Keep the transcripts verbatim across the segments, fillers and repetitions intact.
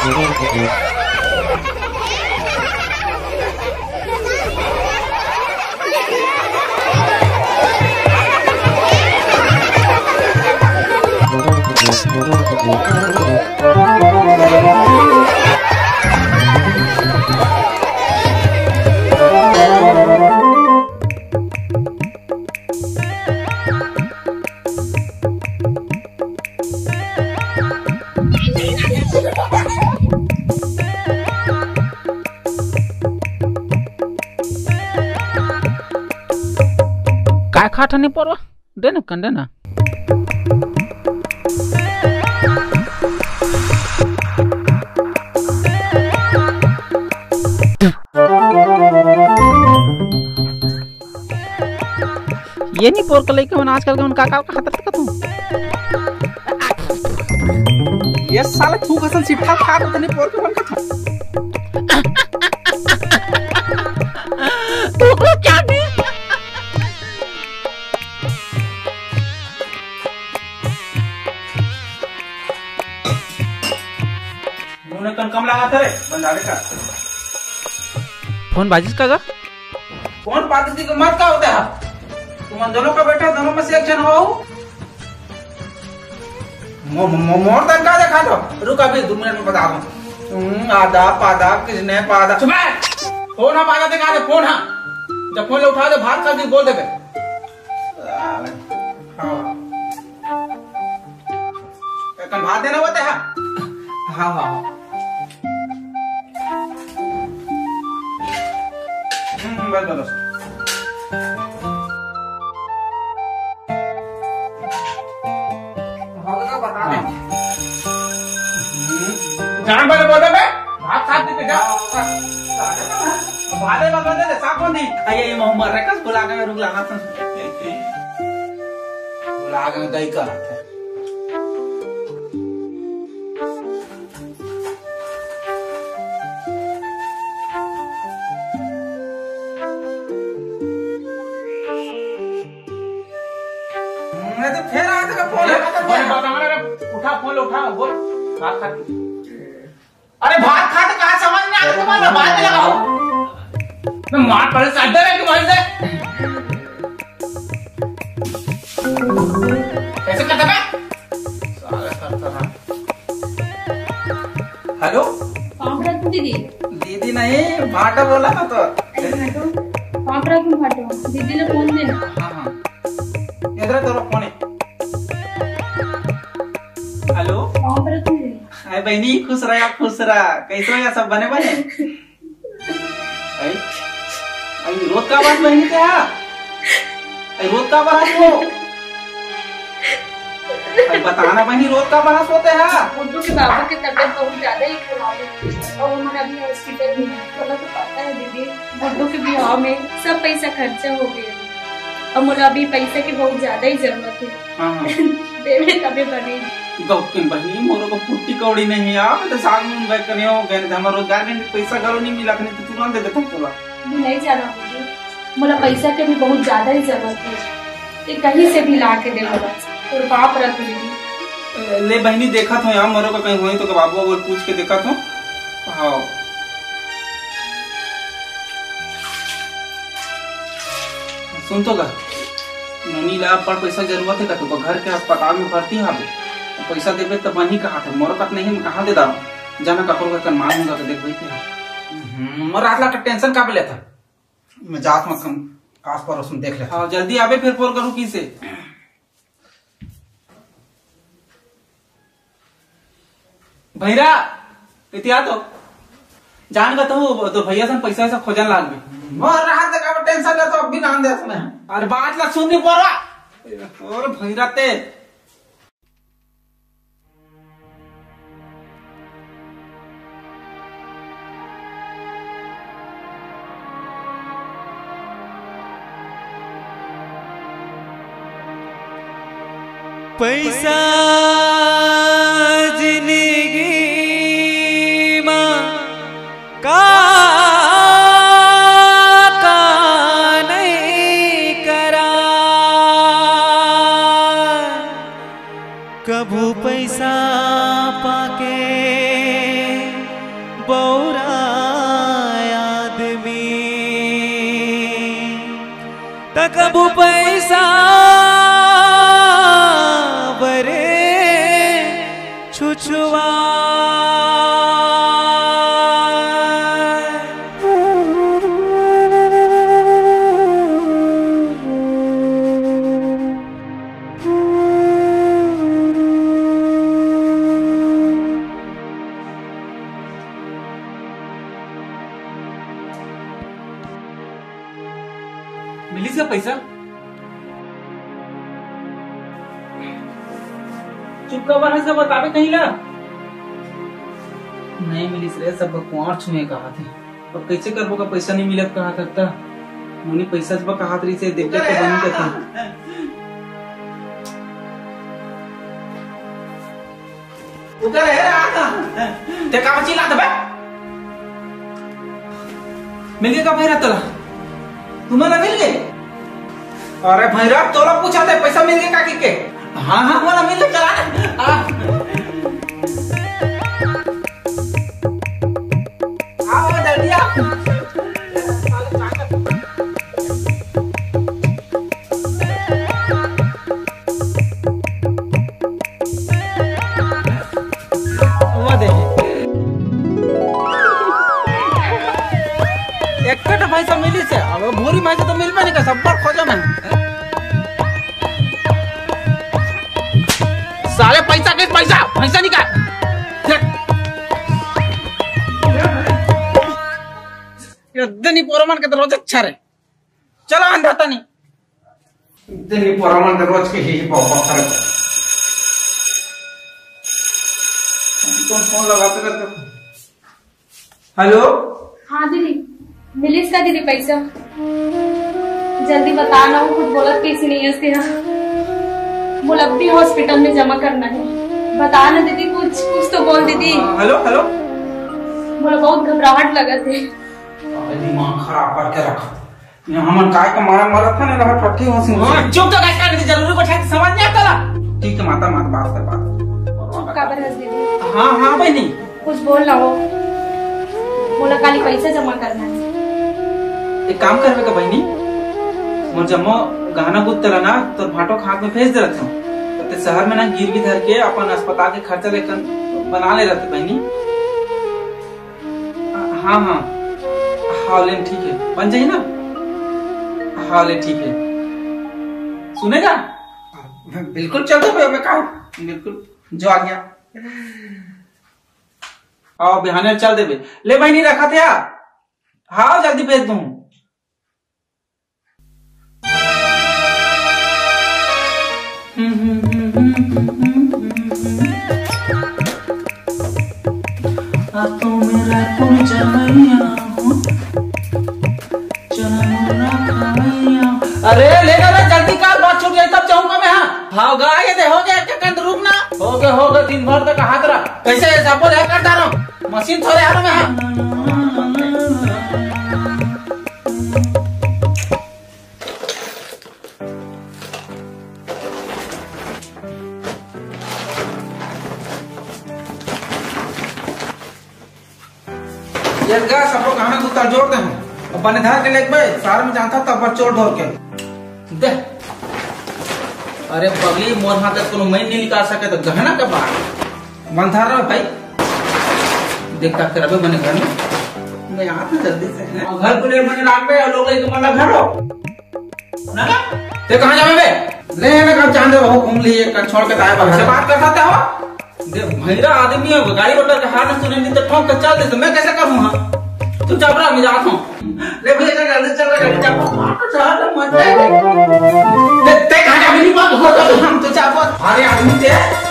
काय खाट नहीं परवा दे ना कंडे ना ये नहीं पोर कलई के मन आजकल के मन काका का खतर का तू ये साले तू कसन सिट्ठा खा तो नहीं पोर के मन का तू को चाबी मुने कन कम लगा था रे बंदारे का फोन बाजिस का गा कौन पाती को मत का होता है तुम दोनों का बेटा दोनों में से एक जन हो मो मो मोर तन का देखा दो रुक अभी दो मिनट में बता दूं आधा पादा किसने पादा चुप है फोन हम आजा दिखा दे फोन हां जब फोन उठा दे भात खा दी बोल देबे हां कल भात देना होता है हां हां हम्म बस बस जान बोले बोल दे भात खा दे जा भादे में बोल दे साकों दी अये ये मोहम्मद रकस बुला के रुक लाना था बुला के दही का मैं तो फिर आ का फोन उठा फोन उठा बोल भात खा अरे भात खा तो कहा समझ नहीं आता तुम्हारा बात लगाओ मैं मार पड़े साइड है कि मार दे कैसे करता मैं साला करता था हेलो कौन रहा तू दीदी दीदी नहीं भाटा बोला था तो कौन रहा तू भाटो दीदी ने फोन देना हां हां इधर तेरा फोन है हेलो कौन रहा तू अरे बहनी खुश रहा खुश रहा कैसे हो या सब बने बने आई आई रोज का बात बहनी क्या आई रोज का बात हो आई बताना बहनी रोज का बात होते हैं उर्दू के बाबू की तबीयत बहुत ज्यादा ही खराब है और उन्होंने अभी हॉस्पिटल में है तो तो पता है दीदी उर्दू के बिहाव में सब पैसा खर्चा हो गया और मुझे अभी पैसे की बहुत ज्यादा ही जरूरत है हां देवे तबे बनेगी गौकिन बहनी मोरो को पुट्टी कौड़ी नहीं है आप तो साग में बैठ कर हो गए हमारा रोजगार में पैसा घरों नहीं मिला नहीं तो तुरंत दे देता तोला नहीं जाना मुझे मुझे पैसा के भी बहुत ज्यादा ही जरूरत है ये कहीं से भी ला के दे बोला और बाप रख ली ले बहनी देखा था यार मोरो को कहीं हुई तो बाबू वो पूछ के देखा था हां सुन तो गा ननी ला पर पैसा जरूरत है तो घर के अस्पताल में भर्ती है पैसा देबे तो बनी कहा था मोर पास नहीं कहां दे दाऊ जाना कपड़ का मान होगा तो देख बैठे मोर रात ला टेंशन का ले था मैं जात में कम आस पड़ोस में देख ले हां जल्दी आवे फिर फोन करूं की से भैरा इतिया तो जान का तो तो भैया सन पैसा ऐसा खोजन लाग में मोर रात का टेंशन ले तो अब भी नाम दे सुने अरे बात ला सुन नहीं पड़ा और भैरा ते पैसा जिंदगी मां का का नहीं करा कभू पैसा पाके कबू पैसा बरे छुछुआ मिली इसका पैसा? चुप का बना से बतावे कहीं ला नहीं मिली रे, सब कुआर छुए कहा थे। अब कैसे करबो का पैसा नहीं मिलत कहा तक मुनी पैसा जब कहा तरी से देख के बनी के थे। उधर है आ ते का चिल्ला दबे मिल गया का भैरा तला तुम्हें मिल गए? अरे भैरा तोला पूछा थे पैसा मिल गया काकी के? हाँ हाँ बोला मिल गया चला आओ जल्दी आओ। एक पैसा मिली से अब भूरी माई से तो मिल पाने का सब बार खोजा मैं सारे पैसा के पैसा पैसा निकाल इतनी पोरमान के तो रोज अच्छा रे चलो अंधाता नहीं इतनी पोरमान के रोज के ही पापा करे कौन फोन लगाते रहते। हेलो हाँ दीदी मिली इसका दीदी पैसा जल्दी बता ना वो कुछ बोलत कैसी नहीं है इसके मुलब्बी हॉस्पिटल में जमा करना है बता ना दीदी कुछ कुछ तो बोल दीदी। हेलो हेलो बोला बहुत घबराहट लगा थे दिमाग खराब करके रखा हमन काय का मारा मारा था ना रहा ठठी होसी हां चुप तो काय करने की जरूरी को ठाक समझ नहीं आता ठीक है माता माता बात कर बात का बर दीदी। हां हां बहनी कुछ बोल ना हो बोला खाली पैसा जमा करना है। एक काम करवे का बहनी मोर जमा गहना गुद तला ना तो भाटो खाक में भेज दे रहते हो तो शहर में ना गिरवी धर के अपन अस्पताल के खर्चा लेकर बना ले रहते बहनी। हाँ हाँ हाँ लेन ठीक है बन जाइए ना हाँ ले ठीक है सुनेगा बिल्कुल चल दो मैं कहा बिल्कुल जो आ गया आओ बिहाने चल देवे ले बहनी रखा थे हाँ जल्दी भेज दूं। तो मेरा तुम जमैया अरे ले ना जल्दी काल बात छूट जाए तब जाऊंगा मैं। हाँ हाँ गाय दे हो गया क्या कंद रुकना हो गया हो गया दिन भर तक हाथ रहा कैसे सब बोले करता रहा मशीन थोड़े आ रहा मैं। ये गा सब लोग खाना कुत्ता जोड़ दे अपने धार के लेके भाई सार में जाता तब पर चोर ढोर के दे। अरे बगली मोर हाथ को मैं नहीं निकाल सके तो गहना का बात मन धार रहा भाई देखता कर अबे मैंने घर में मैं आता जल्दी से घर को ले मैंने लाग पे लोग लेके मतलब घर हो ना ते कहां जावे बे ले ना काम चांद हो घूम लिए कर छोड़ के ताए बाहर से बात कर सकते हो दे भैरा आदमी है गाड़ी मोटर का हाथ सुने नहीं तो ठोक कर चल दे तो मैं कैसे करूं। हां तू जबरा में जाता हूं ले भैया जल्दी चल रहा है मार चल मत ते ते कहां जा मेरी बात हो तो हम तो चापो अरे आदमी ते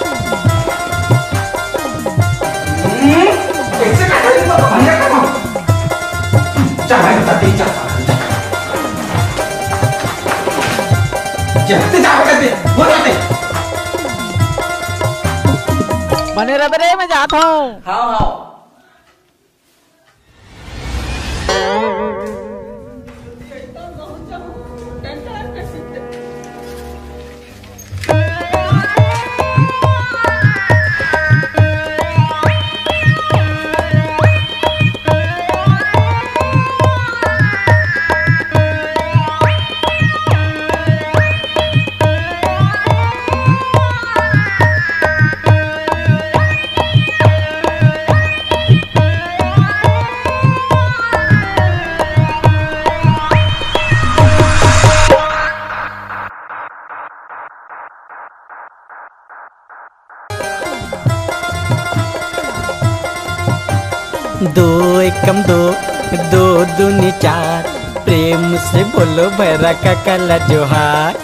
कैसे कर रही हो भैया करो चल भाई बता जा जल्दी जा दे हो जाते बने रह रे मैं जाता हूँ। हाँ हाँ दो एकम दो, दो दूनी चार, प्रेम से बोलो भैरा का कला जोहार।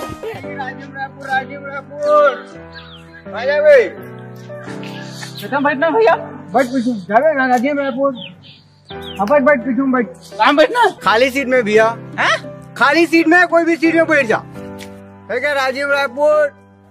बैठना भैया, बैठ पीछू जावे ना राजीव रायपुर। हाँ बैठ बैठ पीछू बैठ। कहाँ बैठना? खाली सीट में भैया। हैं? खाली सीट में, कोई भी सीट में बैठ जा। है क्या राजीव रायपुर?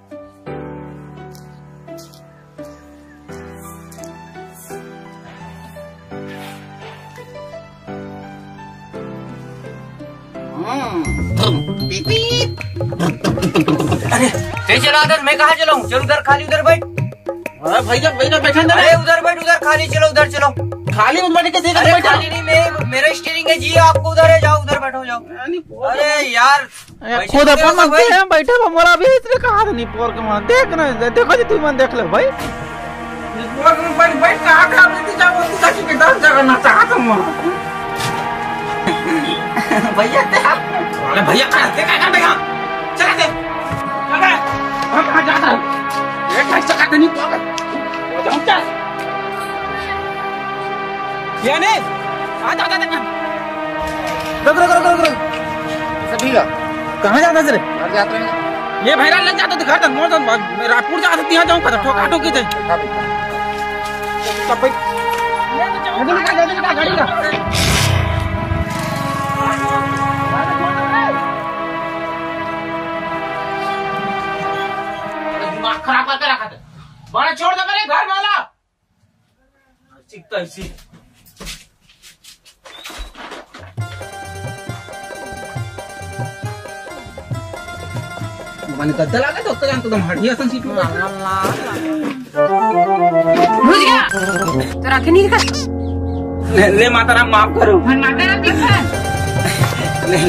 अरे चलो आदत, मैं कहाँ चलाऊं? चल उधर खाली, उधर बैठ। अरे भैया भैया बैठा ना। अरे उधर बैठ, उधर खाली, चलो उधर चलो। खाली मत बैठ के देख। अरे खाली नहीं, मैं मेरा स्टीयरिंग है जी, आपको उधर है, जाओ उधर बैठो जाओ। अरे यार खुद अपन मांगते हैं बैठे मोरा भी इसलिए कहा था नहीं पोर के मान देख ना देखो जी, तुम देख ले भाई। बैठ बैठ कहाँ कहाँ बैठी जाओ, तू काची के दस जगह ना चाहता हूँ भैया। अरे भैया कहाँ देखा कहाँ देखा? चला दे, चला। हम कहाँ जाता है? एक ढाई सौ नहीं तो वो जाऊँ चल। ये नहीं आ जा जा जा। रुक रुक रुक रुक रुक। सभी का कहाँ जाता है? घर जाते हैं। ये भैरा लग जाता दिखा था मोर तो मैं रायपुर जा सकती है, जाऊँ कहाँ ठोका ठोकी थे। सब बैठ। जल्दी निकाल जल्दी निकाल गाड़ी का। दिमाग खराब करके रखा था। बड़ा छोड़ दे मेरे घर वाला। चिकता इसी। मैंने कद्दा लगा तो उसका जान तो दम हटिया सन सीट में। घुस गया तो रखे नहीं कर। ले, ले माता राम माफ करो। माता राम क्या है? ले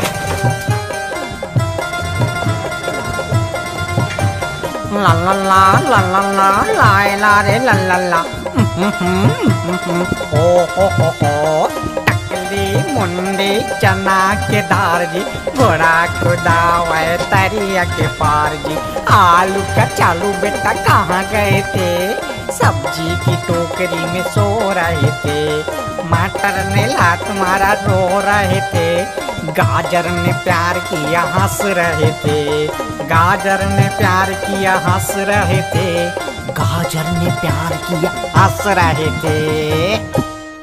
ला ला ला ला ला ला ला ला रे ला ला ला। हो हो हो हो टकली मुंडी चना के दार जी, घोड़ा खुदावे तरिया के पार जी। आलू का चालू बेटा कहाँ गए थे? सब्जी की टोकरी में सो रहे थे। मटर ने लात मारा रो रहे थे। गाजर ने प्यार किया हंस रहे थे। गाजर ने प्यार किया हंस रहे थे। गाजर ने प्यार किया हंस रहे थे।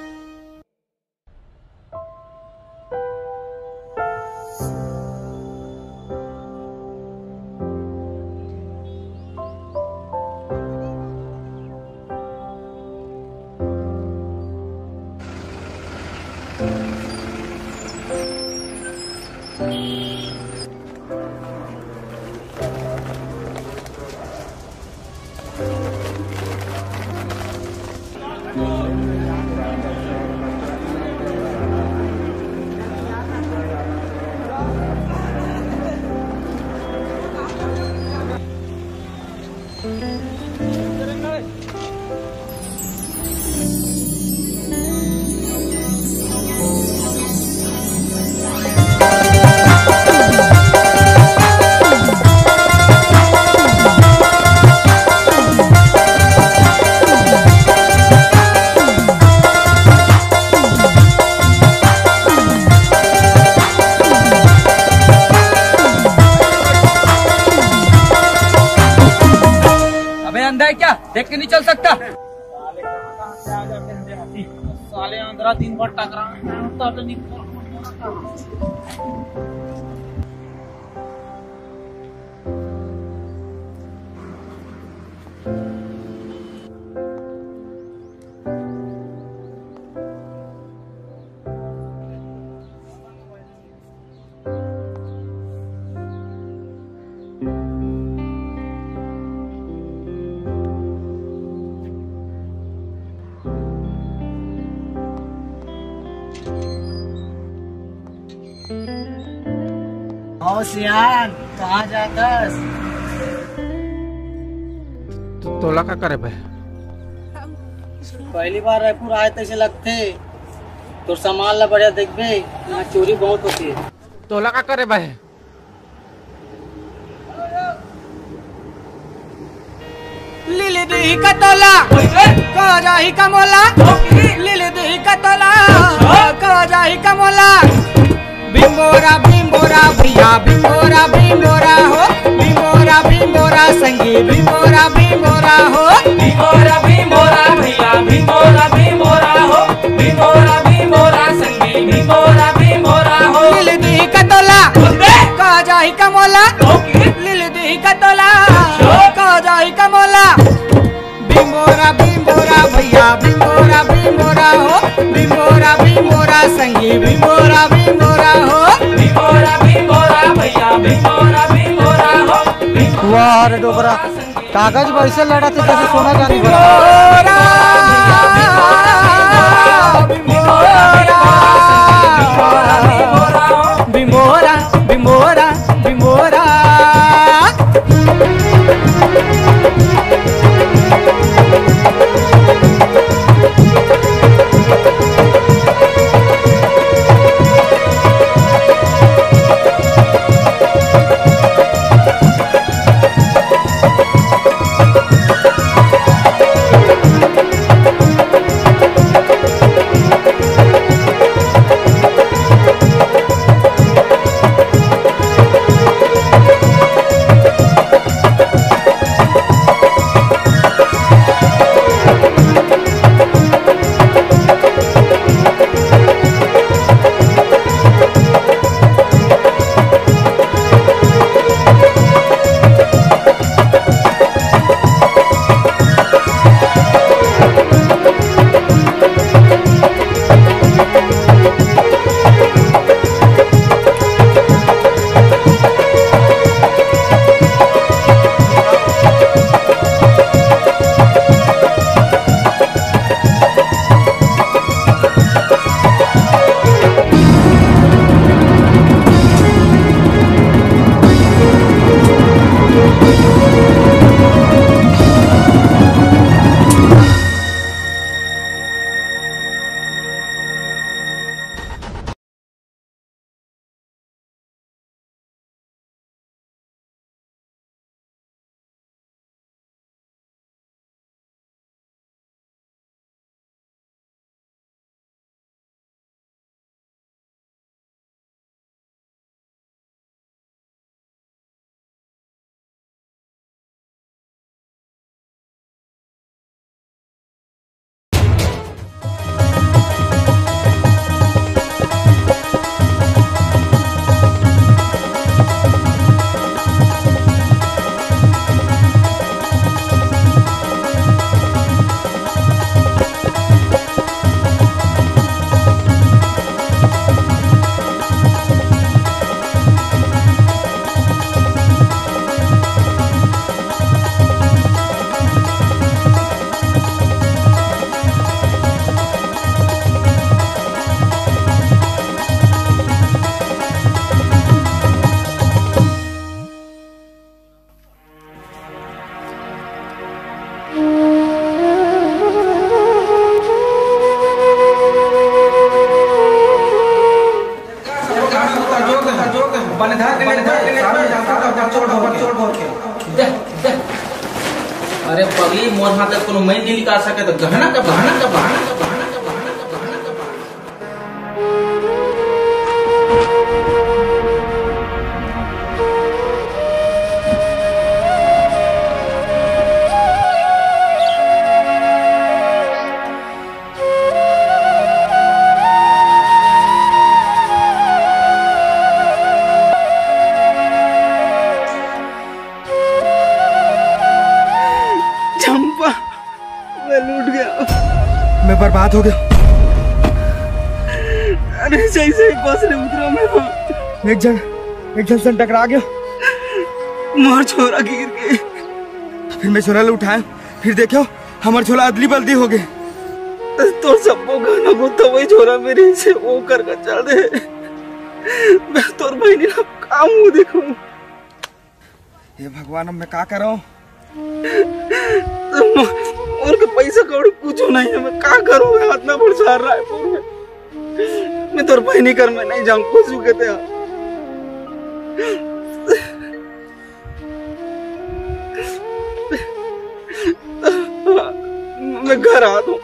क्या देख के नहीं चल सकता? साले आंध्रा दिन भर टकरा तो नहीं। सियान कहाँ जातस? तो तोला का करे भाई? पहली बार रायपुर आए तैसे लगते तो सामान ला बढ़िया देखबे, यहाँ चोरी बहुत होती है। तोला का करे भाई? ले ले नहीं का तोला। कह जाही कमोला लिल दी कतोला कह जाही कमोला बिंबोरा बिंबोरा भैया बिंबोरा बिंबोरा हो बिंबोरा बिंबोरा संगी बिंबोरा बिंबोरा हो बिंबोरा बिंबोरा भैया बिंबोरा बिंबोरा हो बिंबोरा बिंबोरा संगी बिंबोरा बिंबोरा हो लिल दी कतोला कह जाही कमोला लिल दी कतोला कह जाही कमोला बिंबोरा बिंबोरा भैया बिंबोरा बिंबोरा हो बिंबोरा बिंबोरा संगी बिंबोरा बिंबोरा हो बिंबोरा बिंबोरा भैया बिंबोरा बिंबोरा हो वाह रे डोकरा कागज वैसे लड़ा थे जैसे सोना चांदी बिंबोरा बिंबोरा बिंबोरा बिंबोरा अरे पगली मोर हाथ कोनो मैं नहीं निकाल सके तो गहना का बहाना का बहाना का बहाना का बहाना का बहाना का मैं बर्बाद हो गया। अरे जैसे ही बस ने उतरा मैं एक जन एक जन से टकरा गया, मोर छोरा गिर गए। फिर मैं छोरा ले उठाया, फिर देखो हमार छोरा अदली बल्दी हो गए। तो सबको गाना को तो वही छोरा मेरे से वो कर कर चल दे। मैं तोर बहनी ना काम हूँ देखो। ये भगवान अब मैं क्या कर रहा हूँ? और के पैसा कौड़ी कुछ नहीं है, मैं क्या करूँ? हाथ ना बढ़ सार रहा है। मैं तोर बहनी कर मैं नहीं जाऊँ कुछ कहते हैं। मैं घर आ दूं।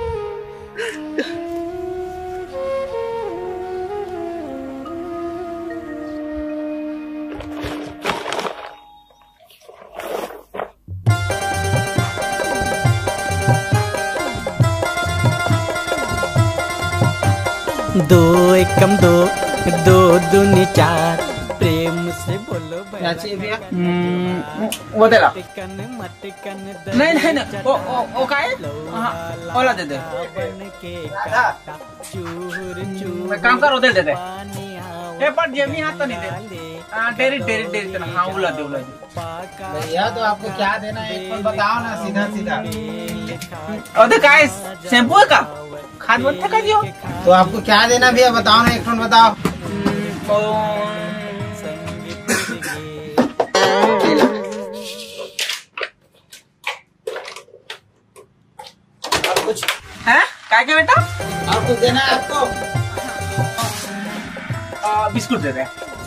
दो एकम दो दो दूनी चार प्रेम से बोलो क्या चाहिए भैया? वो दे ला। मटकन मटकन नहीं नहीं नहीं ओ ओ ओ का है? हाँ ओला दे दे। चूर चूर मैं काम करो दे दे दे। पानी ए पर जेमी हाथ तो नहीं दे। हाँ डेरी डेरी डेरी तो हाँ उला दे उला दे। भैया तो आपको क्या देना है एक बार बताओ ना सीधा सीधा। और दे का है? शैम्पू है का? खाद बत्ता का दियो? तो आपको क्या देना भैया बताओ ना एक फोन बताओ। और कुछ है क्या क्या बेटा? और कुछ देना है आपको? आ, बिस्कुट दे दे।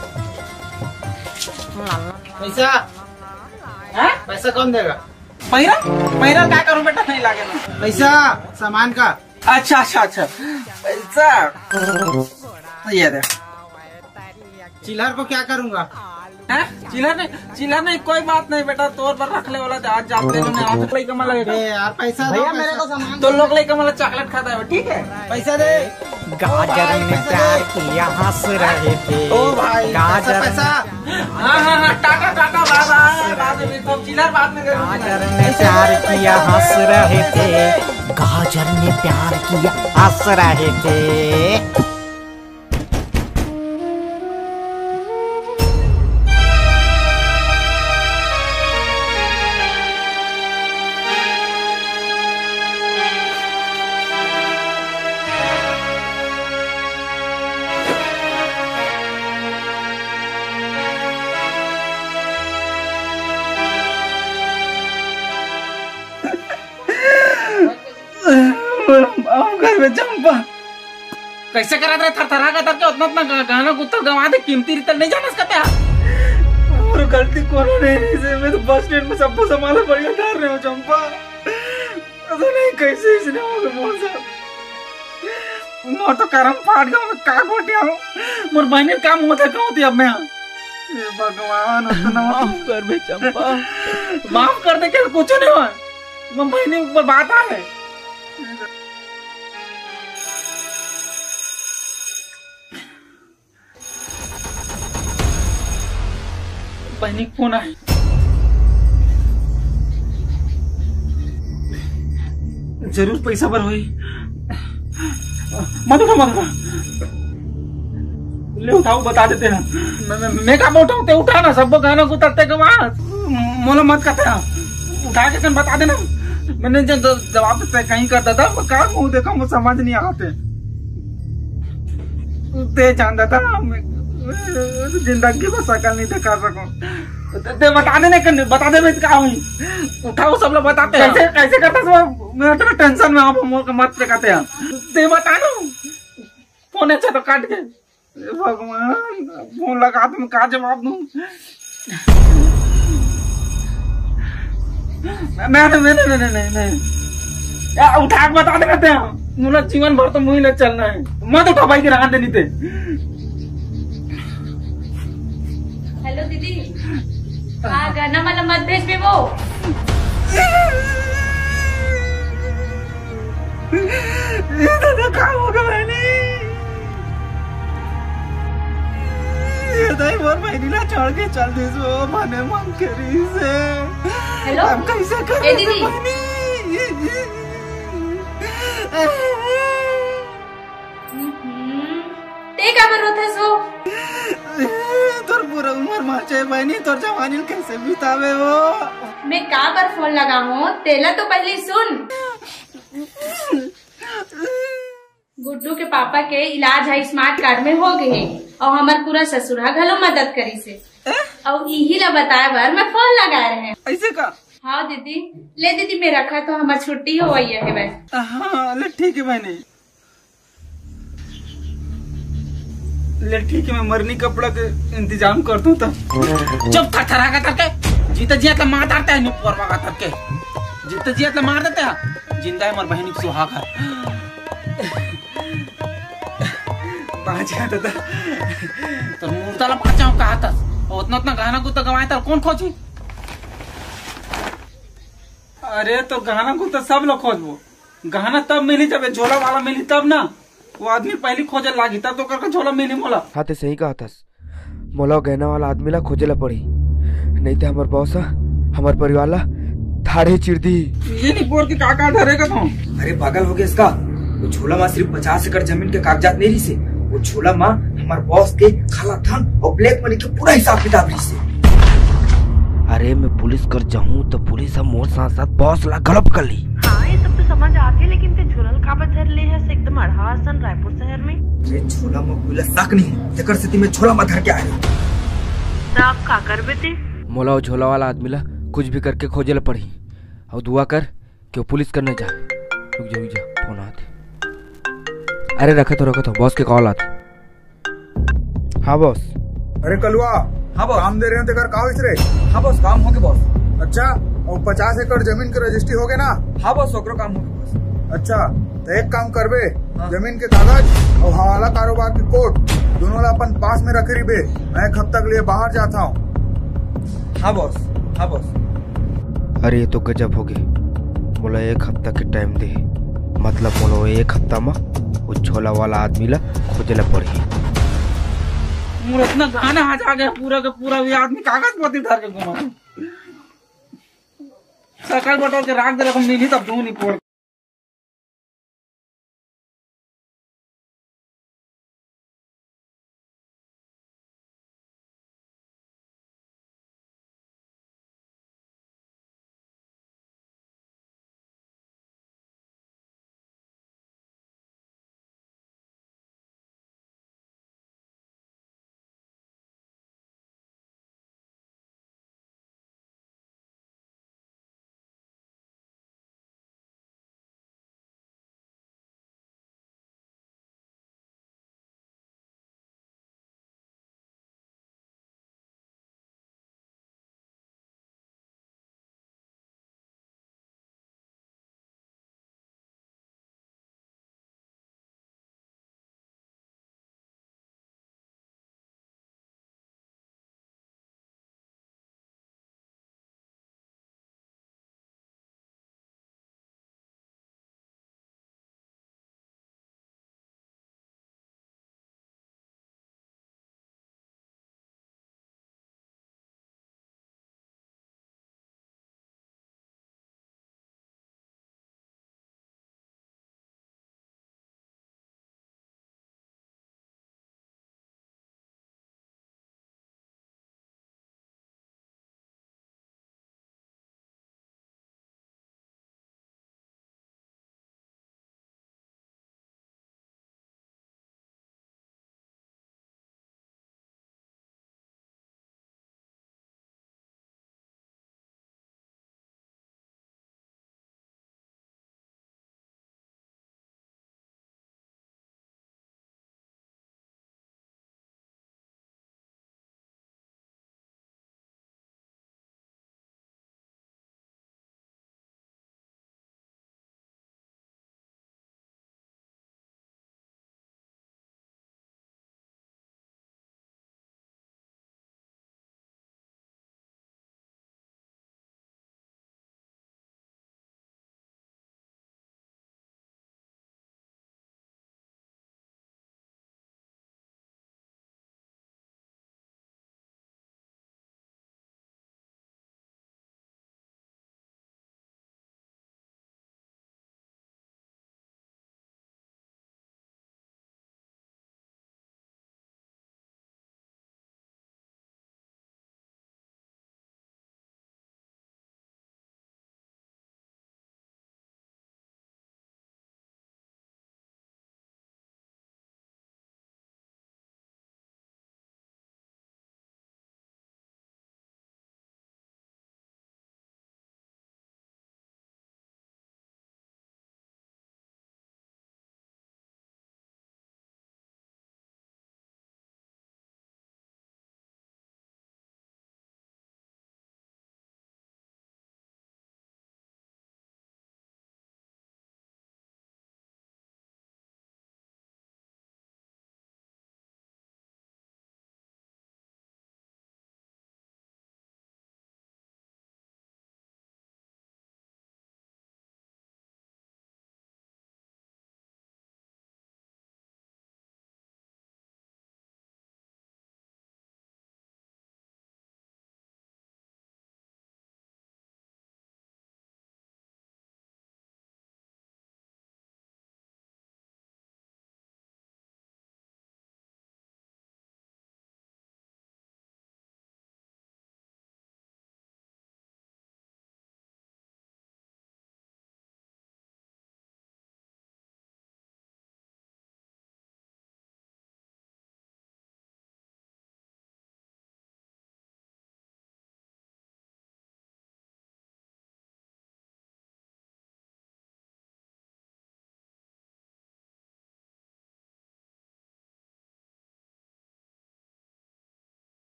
पैसा हैं? पैसा कौन देगा? पैरा पैरा क्या करूं बेटा? नहीं लागे ना पैसा सामान का। अच्छा अच्छा अच्छा पैसा ये दे। चिल्हर को क्या करूंगा? हैं? चिल्हर नहीं चिल्हर नहीं कोई बात नहीं बेटा, तोर पर रख ले वाला आज जाते हैं आज कोई कमा लगेगा। ए यार पैसा दो, भैया पैसा। मेरे को सामान तो लोग लेकर मतलब चॉकलेट खाता है ठीक है। पैसा दे। गाजर ने प्यार किया हंस रहे थे। ओ भाई गाजर पैसा हाँ हाँ हाँ टाटा टाटा बाबा बाद में तो चिल्हर बाद में करूंगा। गाजर ने प्यार किया हंस रहे थे। गाजर ने प्यार किया हंस रहे थे। घर में चंपा कैसे करा रहे थरथरा का करके उतना उतना गाना कुत्ता गवा दे कीमती रितल नहीं जाना सकता और गलती कौन नहीं से मैं तो बस स्टैंड में सबको संभाला बढ़िया डर रहे हो चंपा तो नहीं कैसे इसने हो गया मोर साहब मोर तो करम फाट गया मैं का गोटिया हूं मोर बहन काम होता कहूं थी अब मैं ये भगवान उतना माफ कर बे चंपा माफ कर दे के कुछ नहीं हुआ मैं बहन ऊपर बात आ है बहनी फोन है जरूर पैसा पर हुई मत उठा मत उठा ले उठाओ बता देते ना मैं मैं कब उठाऊं ते उठा ना सबको गाना को उतरते के बाद मोला मत करते उठा के बता देना मैंने जवाब देते कहीं करता था मैं कहा मुंह देखा मुझे समझ नहीं आते ते जानता था जिंदगी को शकल नहीं दिखा सकूं ते बता देने के बता दे मैं क्या हुई उठाओ सब लोग बताते हैं कैसे कैसे करता सब मैं इतना टेंशन में आप मोर मत पे कहते हैं ते बता दो फोन अच्छा तो काट के भगवान फोन लगा तो मैं क्या जवाब दूं मैं नहीं नहीं नहीं नहीं नहीं उठा के बता दे कहते हैं मुझे जीवन भर तो मुझे चलना है मत उठा भाई के रहा देनी थे। हेलो दीदी हाँ गाना वाला मत भेज भी वो दादा क्या होगा मैंने ये दाई मोर महिला चढ़ के चल दी सो माने मन करी से हेलो हम कैसे कर ए दीदी ते का बरो थे सो तोर पूरा उम्र माचे बहनी तोर जवानी कैसे बितावे वो मैं का पर फोन लगा हूँ तेला तो पहले सुन गुड्डू के पापा के इलाज है स्मार्ट कार्ड में हो गए और हमार पूरा ससुरा घलो मदद करी से और यही ला बताए बार मैं फोन लगा रहे हैं ऐसे का हाँ दीदी ले दीदी मैं रखा तो हमारी छुट्टी हो गई है बस हाँ ले ठीक है बहनी ले ठीक है मैं मरनी कपड़ा के इंतजाम कर दूं तब चुप थरथरा का करके जीता जिया का मार डालता है ऊपर का करके जितना जिया तो मार देते हैं। जिंदा है मोर बहन की सुहाग है। पाँच हजार दादा तो मूर्ता ला पाँच कहा था और उतना उतना गहना को तो गवाए था कौन खोजी। अरे तो गहना को तो सब लोग खोजबो। गहना तब मिली जब झोला वाला मिली तब ना। वो आदमी पहले खोजे लागी तब तो करके झोला मिली मोला। हाँ ते सही कहा था मोला गहना वाला आदमी ला खोजे ला पड़ी नहीं तो हमार बॉस हमार परिवार ला धाड़े चिर दी। ये नहीं बोल के का का धरेगा तुम। अरे पागल हो गया इसका। वो झोला माँ सिर्फ पचास एकड़ जमीन के कागजात नहीं रही से। वो झोला माँ हमारे बॉस के खाला धन और ब्लैक मनी के पूरा हिसाब किताब रही से। अरे मैं पुलिस कर जाऊँ तो पुलिस हम मोर साथ साथ बॉस ला गलप कर ली। हाँ ये सब तो समझ आते हैं लेकिन ते झोलल का बधर ले है से एकदम अड़हासन रायपुर शहर में। अरे झोला माँ कोई शक नहीं तेकर स्थिति में झोला माँ धर के आए। तो आप का करबे ते? मोला वो झोला वाला आदमी ला कुछ भी करके खोजे ला पड़ी और दुआ कर कि वो पुलिस करने जाए। रुक जा रुक जा फोन आते। अरे रखे तो रखे तो बॉस के कॉल आते। हाँ बॉस। अरे कलुआ हाँ बॉस। काम दे रहे हैं तेकर का होइस रे? हाँ बॉस काम हो गए बॉस। अच्छा और पचास एकड़ जमीन के रजिस्ट्री हो गए ना? हाँ बॉस ओकरो काम हो गए बॉस। अच्छा तो एक काम करबे हाँ। जमीन के कागज और हवाला कारोबार की कोर्ट दोनों ला अपन पास में रखे रिबे। मैं एक हफ्ता के लिए बाहर जाता हूँ। हाँ बॉस हाँ बॉस। अरे ये तो गजब हो गए। बोला एक हफ्ता के टाइम दे मतलब बोलो एक हफ्ता में वो झोला वाला आदमी ला खोजे ला पड़ी। मोर इतना गहना आज आ गया पूरा का पूरा। ये आदमी कागज पत्ती धर के घुमा सकल बटोर के राख दे मिली तब दू नहीं पोड़।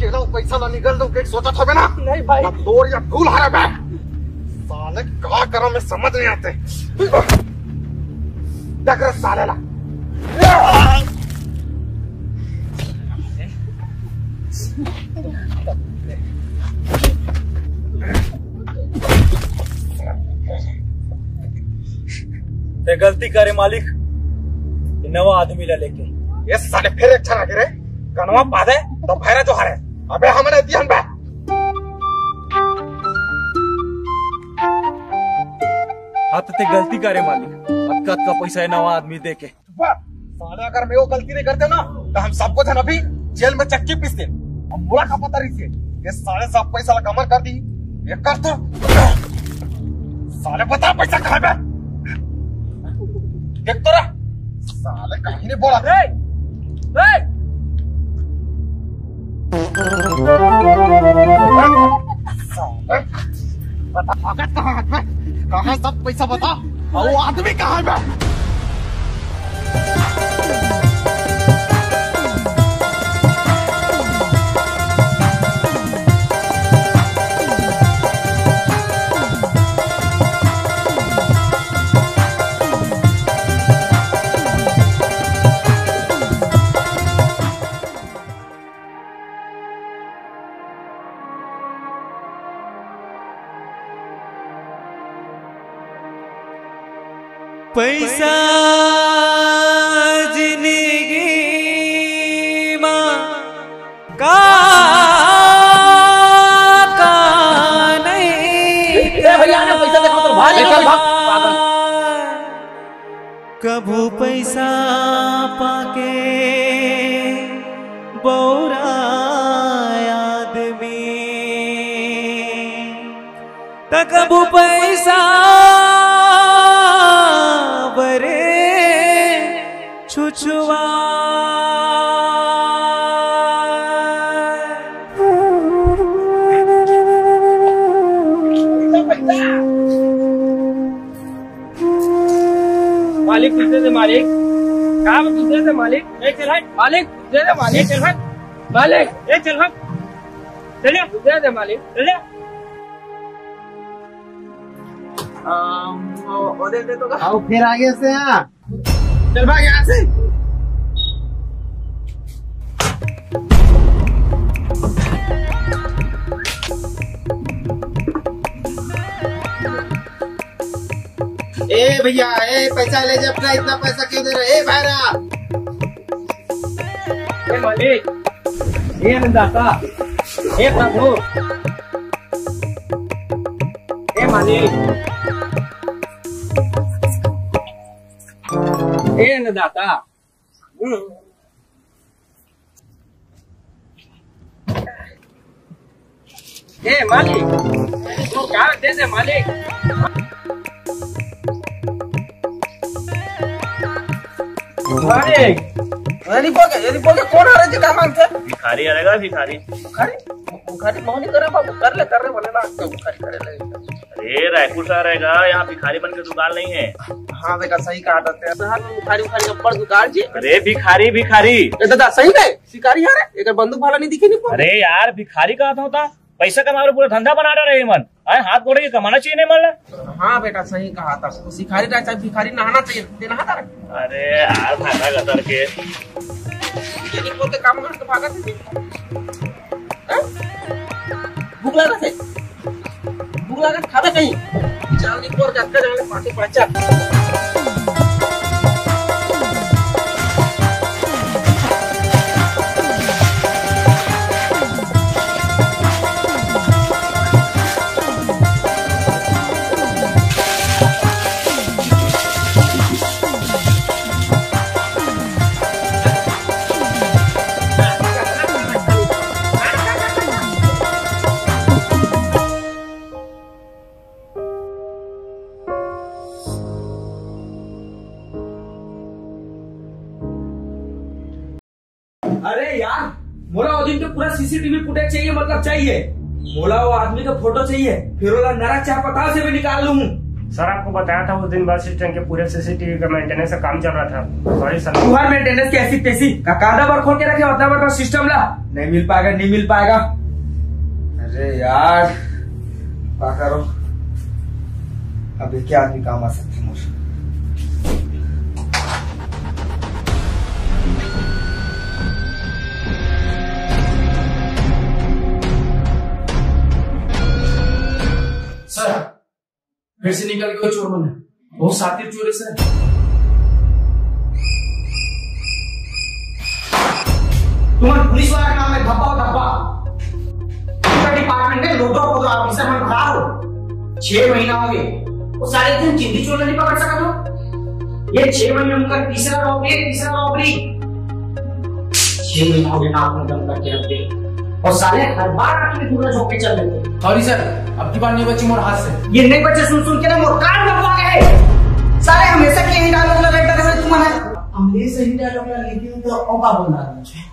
अकेला पैसा ना निकल दो के सोचा था ना। नहीं भाई तोड़ या फूल हारे बे साले क्या करो मैं समझ नहीं आते। देख रहे साले ला ते गलती करे मालिक नवा आदमी ला लेके ये साले फिर अच्छा ना करे कनवा पादे तो भैरा जो हारे अबे हमने दिया बे हाँ तो ते गलती करे मालिक अक्का का पैसा नवा आदमी दे के साले अगर मैं वो गलती नहीं करते ना तो हम सबको जन अभी जेल में चक्की पीसते हम बुरा का पता रही से ये साले सब पैसा ला कमर कर दी ये कर तो साले बता पैसा कहाँ पे देख तो रहा साले कहीं नहीं बोला रे रे साले बता भगत कहाँ है बे कहाँ सब पैसा बता और वो आदमी कहाँ है बे पैसा जिंदगी मां का का नहीं भैया ने पैसा देखो तो भाग निकल भाग कभू पैसा पाके बौरा आदमी त कभू पैसा छुछुआ मालिक दे दे मालिक काम दे दे मालिक ए चल हट मालिक दे दे मालिक चल हट मालिक ए चल हट चलिए दे दे मालिक चलिए ओ दे दे तो आओ फिर आगे से यहाँ चल भाग यहाँ से ए भैया ए पैसा ले जा अपना इतना पैसा क्यों दे रहे ए भाईरा ए मालिक ए अन्नदाता ए प्रभु ए मालिक ए अन्नदाता ए मालिक तू क्या दे दे मालिक मालिक अरे बोल के अरे बोल के कौन आ रहा है क्या मांगते भिखारी आएगा भिखारी भिखारी भिखारी मोहनी करे बाबू कर ले कर ले बोले ना भिखारी करे ले अरे रायपुर से रहेगा यहाँ भिखारी बन के दुकान नहीं है। हाँ देखा सही कहा था शहर में भिखारी भिखारी का बड़ दुकान जी। अरे भिखारी भिखारी दादा सही है शिकारी यार एक बंदूक भाला नहीं दिखी नहीं। अरे यार भिखारी कहा था होता पैसा कमा रहे पूरा धंधा बना रहे मन आए हाथ गोड़े कमाना चाहिए नहीं मन। हाँ बेटा सही कहा था शिकारी रहता भिखारी नहाना चाहिए नहाता। अरे यार भागा गतर के बोल के काम कर भागा थे भूख लगा थे भूख लगा खाते कहीं चल निकोर जाकर जाने पार्टी पहुंचा। अरे यार मोला वो दिन के पूरा सीसीटीवी फुटेज चाहिए मतलब चाहिए मोला वो आदमी का फोटो चाहिए फिर वाला नरा चाह पता से भी निकाल लूँ सर आपको बताया था उस दिन बस स्टैंड के पूरे सीसीटीवी का मेंटेनेंस का काम चल रहा था। Sorry sir. तुम्हारे मेंटेनेंस की ऐसी तैसी कादा बार खोल के रखे होता है सिस्टम ला नहीं मिल पाएगा नहीं मिल पाएगा। अरे यार क्या करो अभी क्या आदमी काम आ सकते हैं मुझे। सर फिर से निकल गए चोर बने बहुत सातिर चोर है सर। तुम्हारे पुलिस वाला नाम है धब्बा धब्बा डिपार्टमेंट में लोटो को ऑफिसर में खड़ा हो छह महीना हो गए वो सारे दिन जिंदगी चोर नहीं पकड़ सका तो ये छह महीने उनका तीसरा रॉबरी तीसरा रॉबरी छह महीना हो गए ना आपने दम करके रखते और साले हर बार आपके दूसरा झोंके चल रहे थे। सॉरी सर अब की बार नहीं बची मोर हाथ से। ये नहीं बच्चे सुन सुन के ना मोर कान दबा गए साले हमेशा के ही डायलॉग लगाते रहते तुम ना हमेशा ही डायलॉग लगाते तो और का बोलना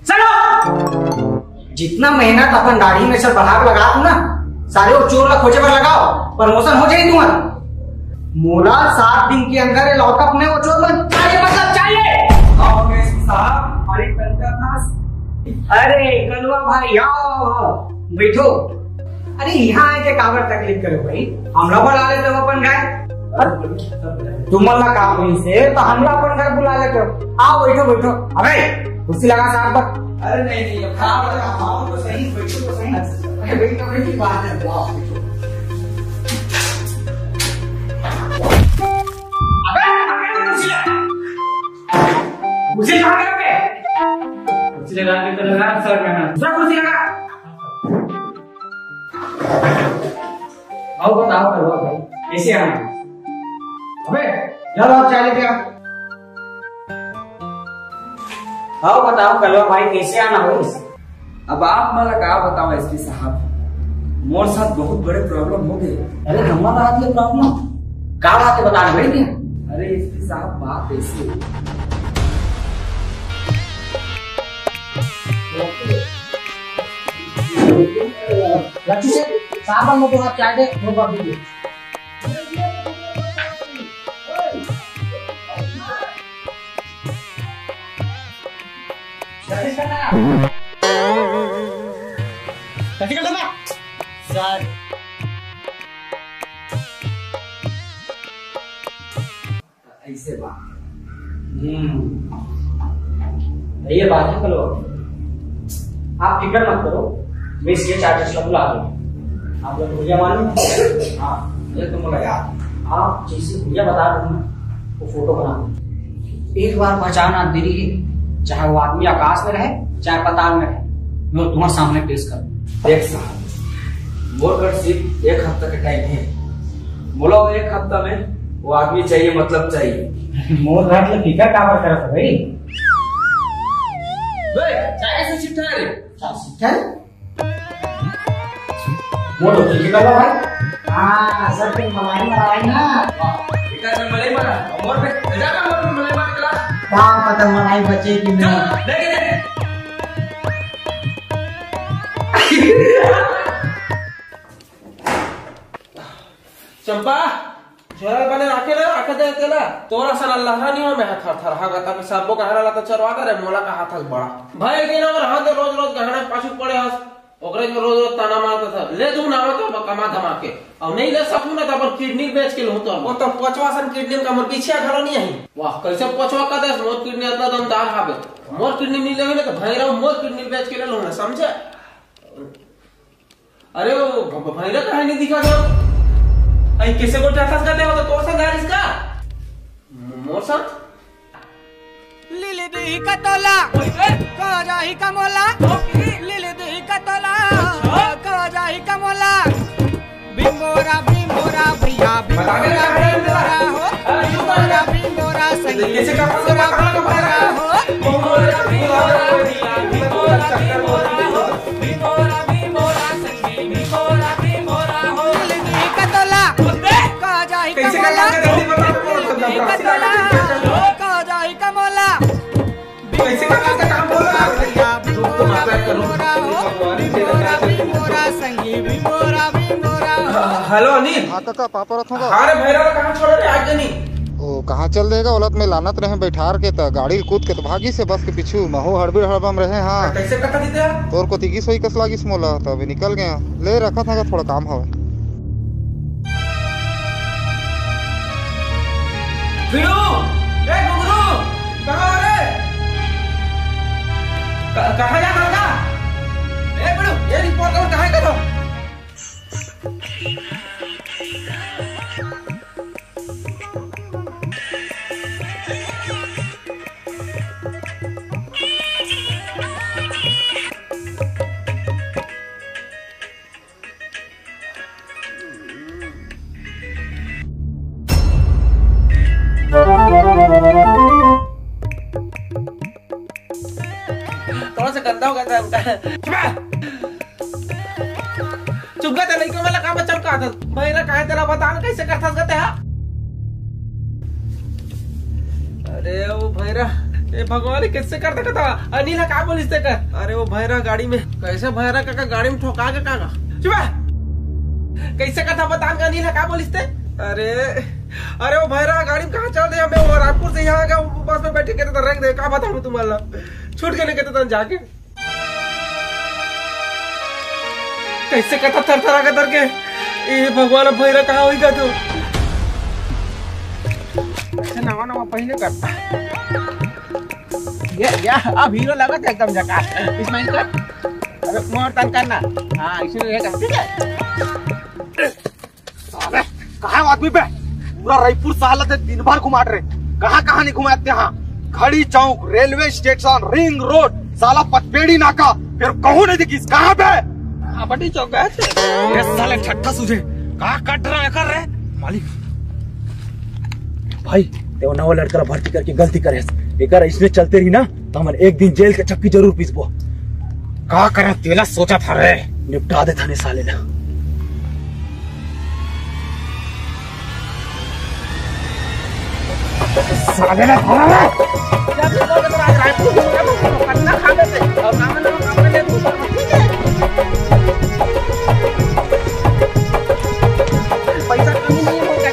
चलो जितना मेहनत अपन दाढ़ी में सर बढ़ा के लगा तू ना सारे वो चोर ला खोजे पर लगाओ प्रमोशन हो जाए तुम्हारा मोला सात दिन के अंदर लॉकअप में वो चोर बन चाहिए मतलब चाहिए साहब हमारी तनख्वाह था। अरे कलवा भाई आओ बैठो। अरे यहाँ आके काबर तकलीफ करो भाई हमरा बुला लेते हो अपन घर तुम्हारा काम नहीं से तो हमरा अपन घर बुला लेते हो आओ बैठो बैठो। अबे कुर्सी लगा साहब पर। अरे नहीं नहीं खाओ तो सही बैठो तो सही। अरे बैठो बैठो बात है कुर्सी कहाँ गए कुर्सी लगा के तो लगा सर में दूसरा कुर्सी लगा आओ बताओ करो भाई कैसे आना अबे चलो आप चाय लेके आओ आओ बताओ कलवा भाई कैसे आना हो। अब आप मला क्या बताओ एसपी साहब मोर साथ बहुत बड़े प्रॉब्लम हो गए। अरे हमारा हाथ में प्रॉब्लम क्या बात है बता भाई क्या। अरे एसपी साहब बात ऐसी लक्ष्य से साहब को आप चाय दे वो कर दीजिए। सर ऐसे बात हम्म ये बात है कलो आप फिक्र मत करो मैं इसके चार्जेस का बुला दूंगा। आप लोग भैया मालूम हाँ ये तो मुझे याद आप जैसे भैया बता दो ना वो फोटो बना दो एक बार पहचान आप दे रही चाहे वो आदमी आकाश में रहे चाहे पताल में रहे मैं तुम्हारे सामने पेश कर। देख साहब मोर कर सिर्फ एक हफ्ता का टाइम है बोला एक हफ्ता में वो आदमी चाहिए मतलब चाहिए। मोर घर में फिक्र काबर करत है भाई चाय से चिट्ठा रे चिट्ठा मोटो ठीक है भाई हां सर पे मलाई मलाई ना इधर में मलाई मारा मोर पे जाना मोर पे मलाई मार चला क्या पता मलाई बचे कि नहीं देख देख चंपा झोरा बने राखे ना राखे दे तेला तोरा सन अल्लाह नहीं हो मैं थर थर हागा तक सबो कहरा ला तो चरवा करे मोला का हाथ बड़ा भाई के ना हाथ रोज रोज गहना पाछू पड़े हस ओकरे में रोज रोज ताना मारता था ले दूं ना तो कमा धमा के अब नहीं ले सकूं ना तो अपन किडनी बेच के लूं तो वो तो पचवा सन किडनी का मोर पीछे घर नहीं है वाह कैसे पचवा का दस मोर किडनी इतना दमदार हावे मोर किडनी नहीं लेवे ना तो भैरव मोर किडनी बेच के ले लूं ना समझे। अरे वो भैरव कहां नहीं दिखा दो आई किसे को टाटा करते हो तो तोर सा गाड़ी इसका मोर सा लिले देही का तोला को जाही का मोला लिले देही का तोला को जाही का मोला बिंगोरा बिंगोरा भैया बिंगोरा बिंगोरा हो बिंगोरा बिंगोरा सही कैसे का बिंगोरा बिंगोरा हो बिंगोरा बिंगोरा भैया बिंगोरा बिंगोरा हो बिंगोरा बिंगोरा सही बिंगोरा बिंगोरा हो लिले देही का तोला को जाही का मोला लिले देही का तोला को जाही का मोला कैसे का काम बोल रहा भैया बिंगोरा बिंगोरा हो बिंगोरा बिंगोरा संगी बिंगोरा बिंगोरा हेलो अनिल। हाँ काका पापा रथ होगा। अरे भैरव कहाँ छोड़ रहे आज नहीं? ओ कहाँ चल देगा औलत में लानत रहे बैठार के त गाड़ी कूद के तो भागी से बस के पीछू महो हड़बड़ हड़बम रहे। हाँ कैसे कथा दीते तोर को तिगी सोई कस लागी मोला तो अभी निकल गया ले रखा था थोड़ा काम हवे। फिरू ए गुगरू कहाँ रे? कहाँ जा रहा है? ए बड़ू ये रिपोर्ट कर कहाँ करो? थोड़ा सा गंदा हो गया था उनका। चुप गया था लड़का वाला काम चमका था भैया कहा तेरा बता कैसे करता गते है। अरे वो भैरा ए भगवान कैसे करता कहता अनिल का बोलिस ते कर। अरे वो भैरा गाड़ी में कैसे भैरा काका गाड़ी में ठोका के काका चुप कैसे करता बता अनिल का बोलिस ते। अरे अरे वो भैरा गाड़ी में कहाँ चल रहे मैं वो रायपुर से यहाँ गया बस में बैठे कहते रंग दे कहा बताऊँ तुम्हारा छूट के नहीं कहते जाके कैसे कहता थर थरा के तर के ये भगवान भैरा कहाँ हुई का तू ऐसे नवा नवा पहले करता ये या अब हीरो लगा था एकदम जका इसमें कर अरे मोर तन करना हाँ इसलिए रहेगा ठीक है। अबे कहाँ आदमी पे पूरा रायपुर सालत है दिन भर घुमा रहे कहाँ कहाँ नहीं घुमाते यहाँ खड़ी चौक रेलवे स्टेशन रिंग रोड साला पचपेड़ी नाका फिर कहूँ नहीं दिखी कहाँ पे बड़ी चौक है ये साले ठट्ठा सूझे कहाँ कट रहा है कर रहे मालिक भाई ते नवा लड़का भर्ती करके गलती करे एक इसमें चलते रही ना तो हम एक दिन जेल के चक्की जरूर पीसबो कहा करे तेला सोचा था रे निपटा दे थाने साले ना साले ना थाना जब वो तो आज रायपुर घूमने को पन्ना खा लेते और काम ना काम ले तू ठीक है पैसा कमी नहीं होगा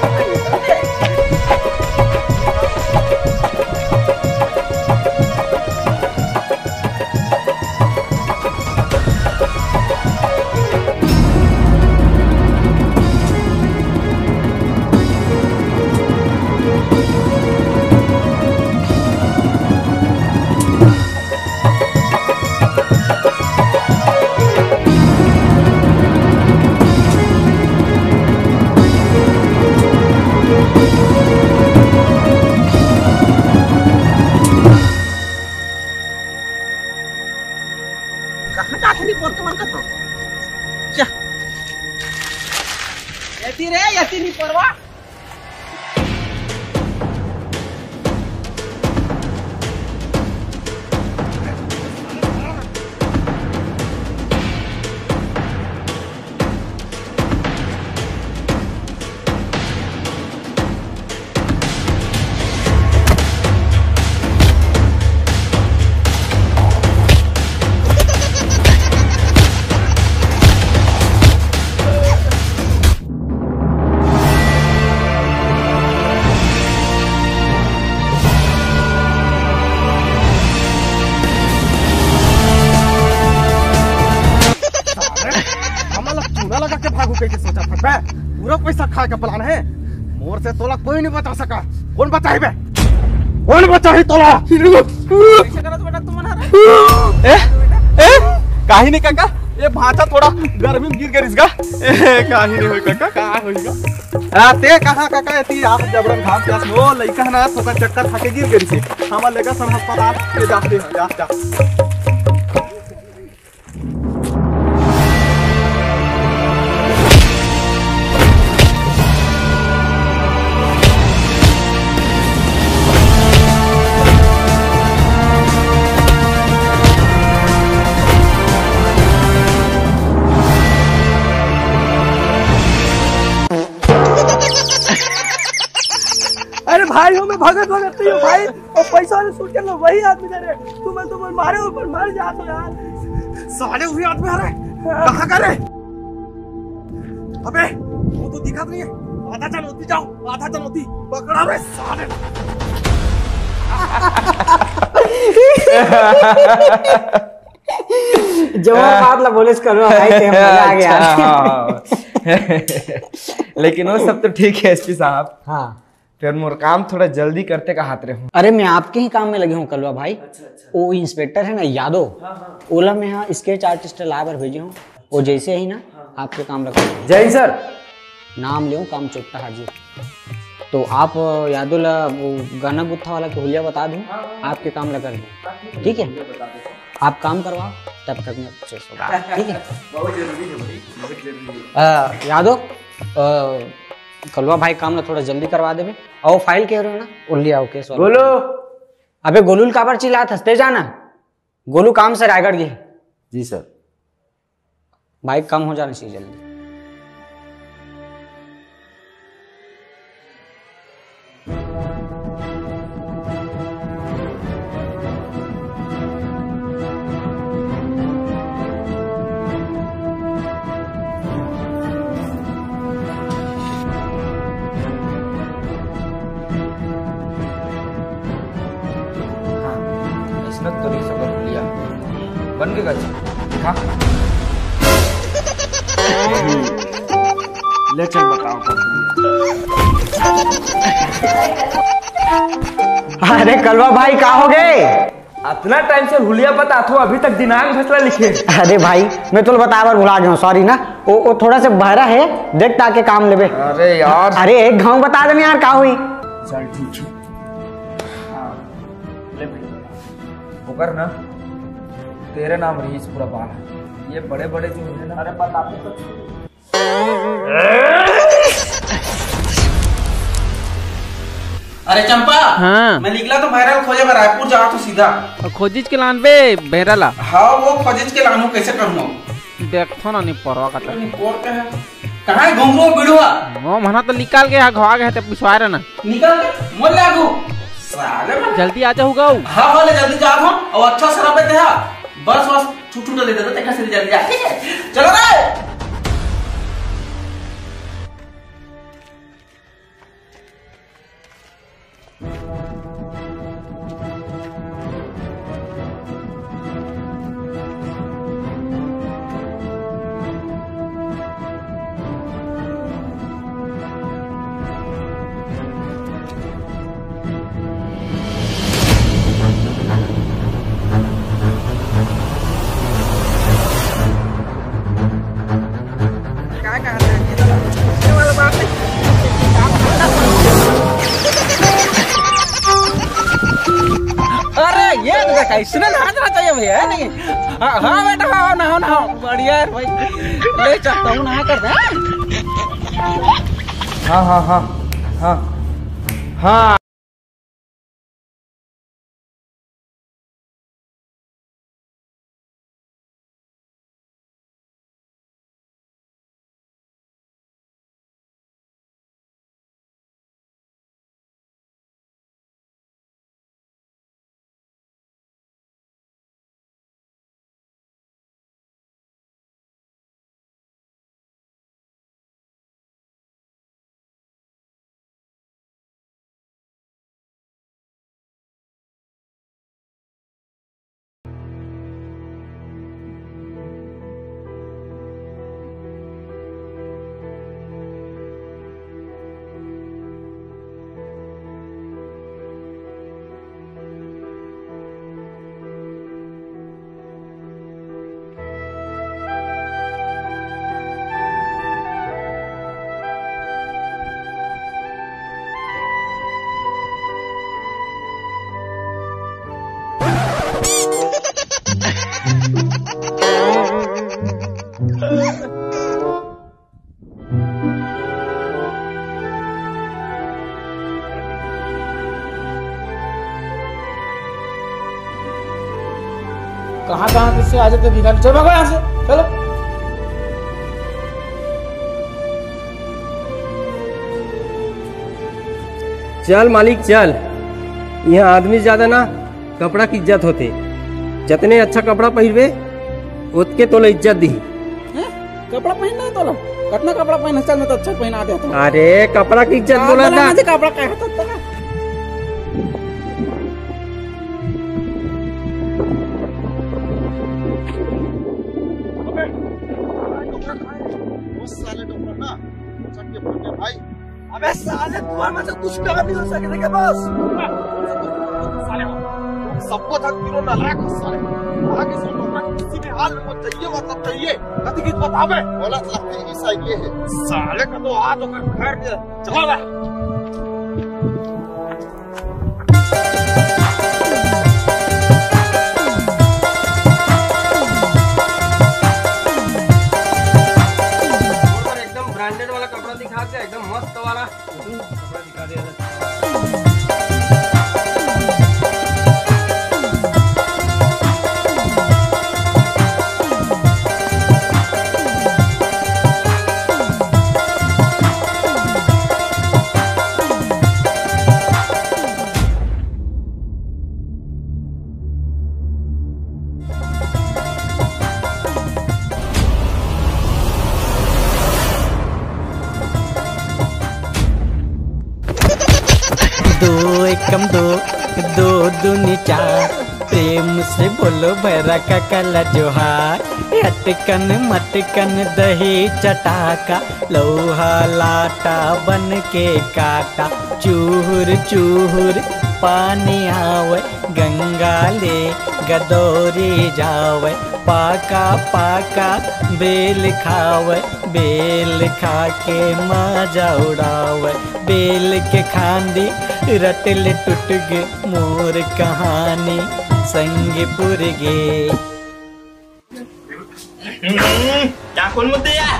पूरा पैसा खा के प्लान है मोर से तोला कोई नहीं बता सका कौन बताए बे कौन बताए तोला कैसे करत बेटा तुम ना ए ए काहे नहीं काका ये भाचा थोड़ा गर्मी में गिर गई इसका काहे नहीं होई काका का होईगा आ ते कहां काका एती आप जबरन घाम प्यास वो लइका ना थोड़ा चक्कर खा के गिर गई से हम लेगा सन अस्पताल ले जाते हैं जा जा अरे भाई हो मैं भगत भगत नहीं हूँ भाई और पैसा वाले सूट कर लो वही आदमी दे रहे तुम तुम मारे ऊपर मर जाते यार साले हुए आदमी आ रहे कहाँ करे अबे वो तो दिखा नहीं है। आधा चनौती जाओ, आधा चनौती पकड़ा रे साले। जो बात ला पुलिस करो भाई ते मजा आ गया। लेकिन वो सब तो ठीक है एसपी साहब। हाँ फिर मोर काम थोड़ा जल्दी करते का हाथ रहे हूँ। अरे मैं आपके ही काम में लगे हूँ कलवा भाई। वो इंस्पेक्टर है ना यादव, ओला में यहाँ स्केच आर्टिस्ट ला कर भेजे हूँ। वो जैसे ही ना आपके काम लगा। जय सर। नाम ले काम चुपता हाजी। तो आप यादव ला वो गाना गुत्था वाला के हुलिया बता दूँ, आपके काम लगा दूँ। ठीक है, आप काम करवाओ तब तक मैं प्रोसेस होगा। ठीक है, बहुत जरूरी है भाई, बहुत जरूरी है। यादव कलवा भाई काम ना थोड़ा जल्दी करवा देवे। और फाइल कह रहे हो ना वो ले आओ केस वाला। गोलू, अबे गोलू का पर चिल्लात हंसते जाना। गोलू काम से रायगढ़ गए। जी सर। भाई कम हो जाना चाहिए जल्दी। तो नहीं सकत लिया बन के गच। हाँ ले चल बताओ। अरे कलवा भाई कहाँ हो गए? इतना टाइम से हुलिया बता थो अभी तक दिनांक फैसला लिखे। अरे भाई मैं तो बता बार भुला गया हूँ, सॉरी ना। वो, वो थोड़ा सा बहरा है, देख ताके काम लेबे। अरे यार, अरे एक गाँव बता दे यार, कहाँ हुई? चल ठीक है। होकर ना तेरे नाम रही पूरा बाल। ये बड़े बड़े जो है ना, अरे बताते तो। अरे चंपा, हाँ मैं निकला तो बहरा खोजे में रायपुर जा तो सीधा खोजिज के लान बे बहराला। हाँ वो खोजिज के लानू कैसे करूँ? देखो ना नहीं परवा का कहाँ है घुंगरू बिड़ुआ? वो मना तो निकाल के घवा गए थे पिछवाए रहा ना। निकल मोल लागू साले जल्दी आ जाऊंगा। हाँ हाँ जल्दी जा हम और अच्छा शराब देते हैं बस बस छूट छूट दे देते हैं कैसे जल्दी जा। ठीक है चलो रे। कैसे नहाना चाहिए भैया? नहीं हाँ हाँ बेटा, हाँ नहाओ नहाओ, बढ़िया है भाई, ले चलता हूँ नहा कर दे। हाँ हाँ हाँ हाँ हाँ कहाँ कहाँ किससे आ जाते भिखारी। चलो भागो यहाँ से, चलो। चल मालिक चल, यहाँ आदमी ज्यादा ना कपड़ा की इज्जत होते। जितने अच्छा कपड़ा पहनबे उतके तो इज्जत दी। कपड़ा पहनना है तो लो कतना कपड़ा पहन चल मैं तो अच्छा पहना दे तो अरे कपड़ा की इज्जत बोला था कपड़ा कहता था ना भाई अबे साले तुम्हारे में से कुछ काम नहीं हो सके देखे बस साले सबको थक दिलो ना लाख साले आगे से लोग किसी भी हाल में चाहिए मतलब चाहिए कति की बतावे बोला लगती है साइड ये है साले का तो हाथ होकर खैर चला रहा ब्रांडेड वाला कपड़ा दिखा के एकदम मस्त वाला कपड़ा दिखा दिया दो एकम दो दो दूनी चार प्रेम से बोलो भैरा का कला जोहार अटकन मटकन दही चटाका लोहा लाटा बन के काटा चूहुर चूहुर पानी आवे गंगा ले गदौरी जावे पाका पाका बेल खावे बेल खा के मजा उड़ावे बेल के खांदी रटल टूट गे मोर कहानी संग पुर गे क्या कौन मुद्दे यार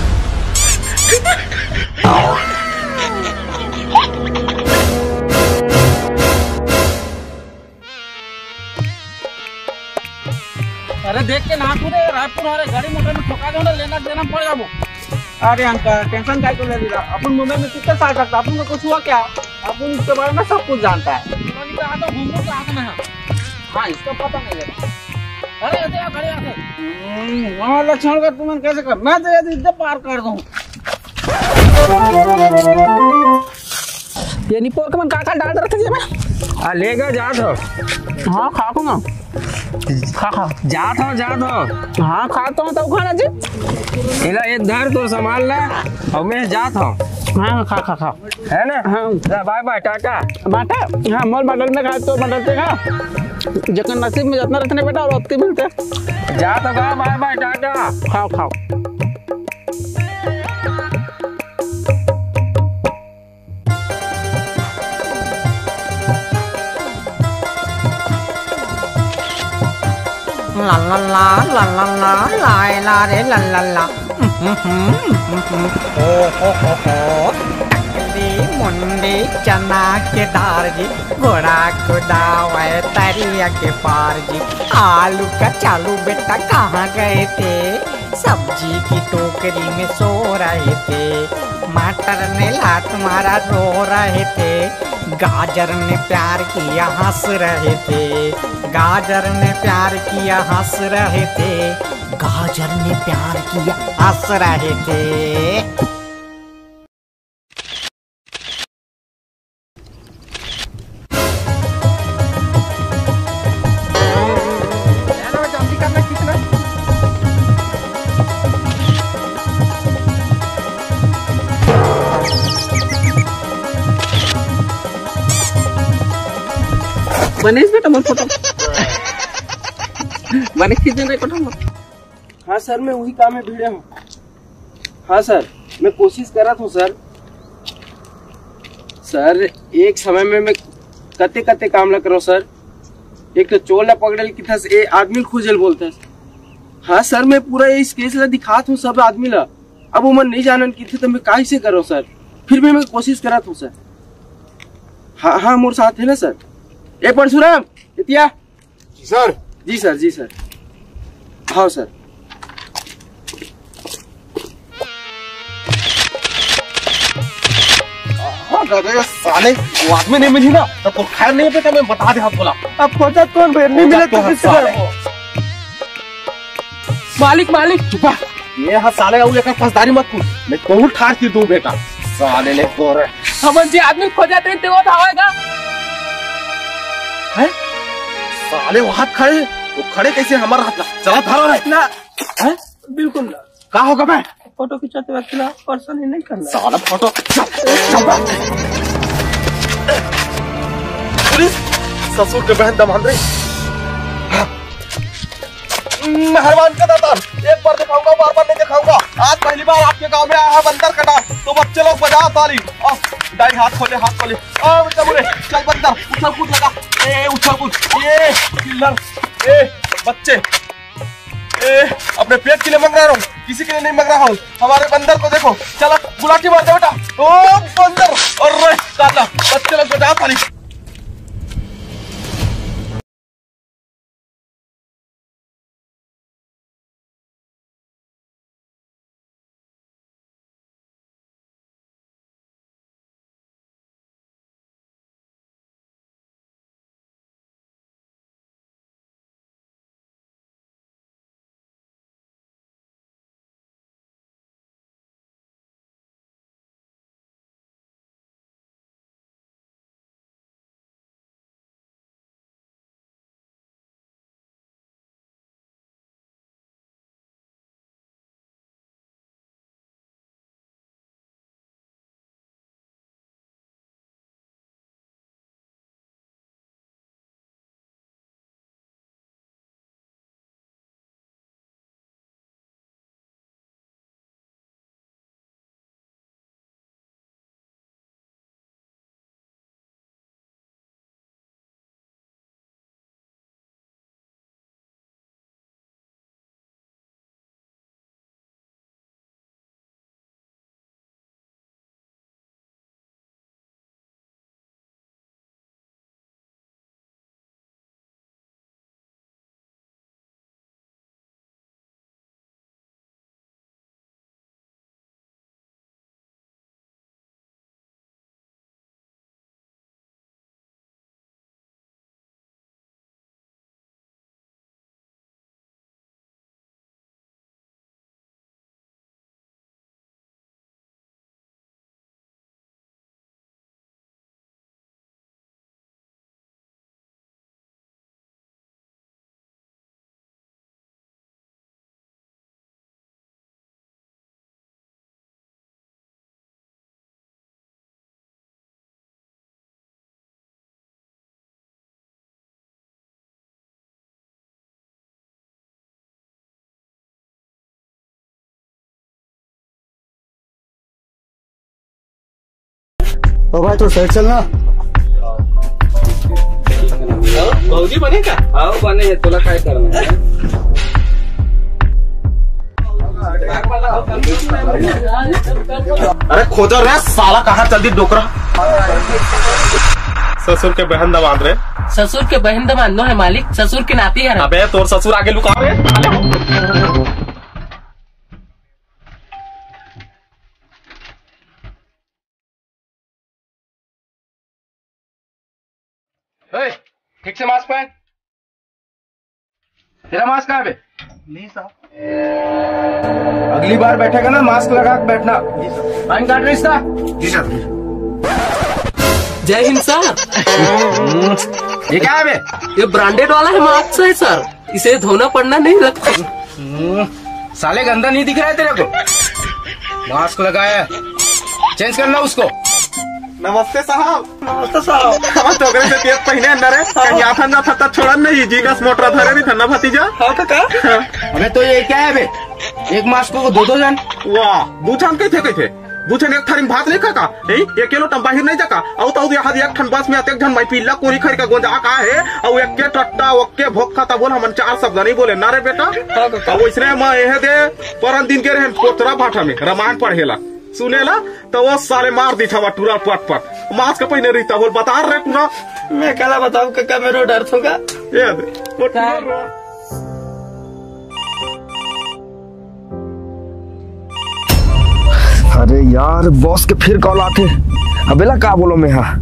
अरे देख के ना तूने रायपुर आ रहे गाड़ी मोटर में ठोका दो ना लेना देना पड़ जाबो अरे अंकल टेंशन काय को ले रहा अपन मुंबई में कितना साल करता अपन को कुछ हुआ क्या अपन इसके बारे में सब कुछ जानता है उन्होंने कहा तो घूमने का हाथ में है हाँ इसका पता नहीं है अरे ऐसे खड़े आके वहाँ लक्षण कर तुम कैसे कर मैं तो ये इज्जत पार कर दूँ ये निपोर का मन काका डाल रखा है मैं आ लेगा जा तो हाँ खा को ना खा खा जात हो जात हो हाँ खाता हूँ तब खाना जी इला एक धर तो संभाल ले और मैं जात हूँ हाँ खा खा खा है ना हाँ बाय बाय टाटा बाटा हाँ मोल मॉडल में खा तो मॉडल से खा जखन नसीब में जितना रखने बेटा और उतने मिलते जात हो बाय बाय टाटा खाओ खाओ ला ला ला ला ला ला ला ला रे ला ला ला ओ हो हो हो टकली मुंडी चना के दार जी घोड़ा खुदावे तरिया के पार जी आलू का चालू बेटा कहाँ गए थे सब्जी की टोकरी में सो रहे थे मटर ने लात मारा रो रहे थे गाजर ने प्यार किया हंस रहे थे गाजर ने प्यार किया हंस रहे थे गाजर ने प्यार किया हंस रहे थे बनेश बेटा मन फोटो बने खींचने रे फोटो हाँ सर मैं वही काम में भिड़े हूँ हाँ सर मैं कोशिश कर रहा हूँ सर सर एक समय में मैं कते कते काम लग रहा हूँ सर एक तो चोला पकड़ल की था ए आदमी खोजल बोलता है हाँ सर मैं पूरा इस केस ला दिखात हूँ सब आदमी ला अब वो मन नहीं जानन की थी तो मैं काहे से कर रहा हूँ सर फिर भी मैं कोशिश कर रहा हूँ सर हाँ हाँ मोर साथ है ना सर ए परशुराम इतिया सर जी सर जी सर हाँ सर हाँ साले वो आदमी नहीं मिली ना तब तो खैर नहीं पे मैं बता दे हाथ बोला अब खोजा कौन नहीं मिला तो किससे मालिक मालिक चुपा ये हाँ साले वो लेकर फसदारी मत पूछ, मैं कहूँ ठार की दूं बेटा साले ले कोरे। हम जी आदमी खो जाते हैं तो वो धावेगा। हैं साले वो हाथ खड़े वो खड़े कैसे हमारा हाथ चला धरो है ना हैं बिल्कुल ना। कहाँ होगा मैं फोटो खिंचाते वक्त ना पर्सन ही नहीं करना साला फोटो पुलिस ससुर के बहन दमान रही मेहरबान का दाता एक बार दिखाऊंगा बार बार नहीं दिखाऊंगा। आज पहली बार आपके गांव में आया है बंदर का डांस तो बच्चे लोग बजा ताली। डाई हाथ खोले हाथ खोले आ बेटा बोले चल बंदर उछल कूद लगा ए उछल कूद ये किलर ए बच्चे ए अपने पेट के लिए मंग रहा हूँ किसी के लिए नहीं मंग रहा हूँ। हमारे बंदर को देखो चलो गुलाटी मार दे बेटा ओ बंदर और काला बच्चे लोग बजा ताली। ओ भाई तो साइड चलना। भौजी बने का हाँ बने है तोला काय करना है। अरे खोदर रे साला कहाँ चल दी डोकरा। ससुर के बहन दमाद रे ससुर के बहन दमाद नो है मालिक ससुर के नाती है। अबे तोर ससुर आगे लुका रे ठीक से मास्क पहन। तेरा मास्क कहाँ है? नहीं साहब। अगली बार बैठेगा ना मास्क लगा के बैठना। जी सर। पैन कार्ड रिश्ता? जी सर। जय हिंद सर। ये क्या है बे? ये ब्रांडेड वाला है मास्क है सर इसे धोना पड़ना नहीं लगता। साले गंदा नहीं दिख रहा है तेरे को। मास्क लगाया चेंज करना उसको। नमस्ते साहब। नमस्ते साहब। हम तो से पेट पहने अंदर है कहीं आता ना था छोड़ा नहीं जी का मोटरा धरे नहीं था भतीजा। हाँ काका। अबे तो ये क्या है बे एक मास्क को दो दो जन। वाह दो जन कैसे कैसे दो जन एक थारी भात नहीं खाका एक किलो टम बाहर नहीं जाका और तो यहाँ एक ठन बस में एक जन मैं पीला कोरी खरी का गोंजा का है और एक के टट्टा ओके भोग खाता बोल हम चार शब्द नहीं बोले ना रे बेटा। वैसे मैं यह दे परन दिन के रहे पोतरा भाटा में रामायण पढ़ेला सुनेला तो वो साले मार दी था टूरा पट पट मास्क पहने रही था बोल बता रहे पूरा। मैं क्या बताऊँ काका मेरा डर होगा। अरे यार बॉस के फिर कॉल आते अबेला का बोलो मैं हाँ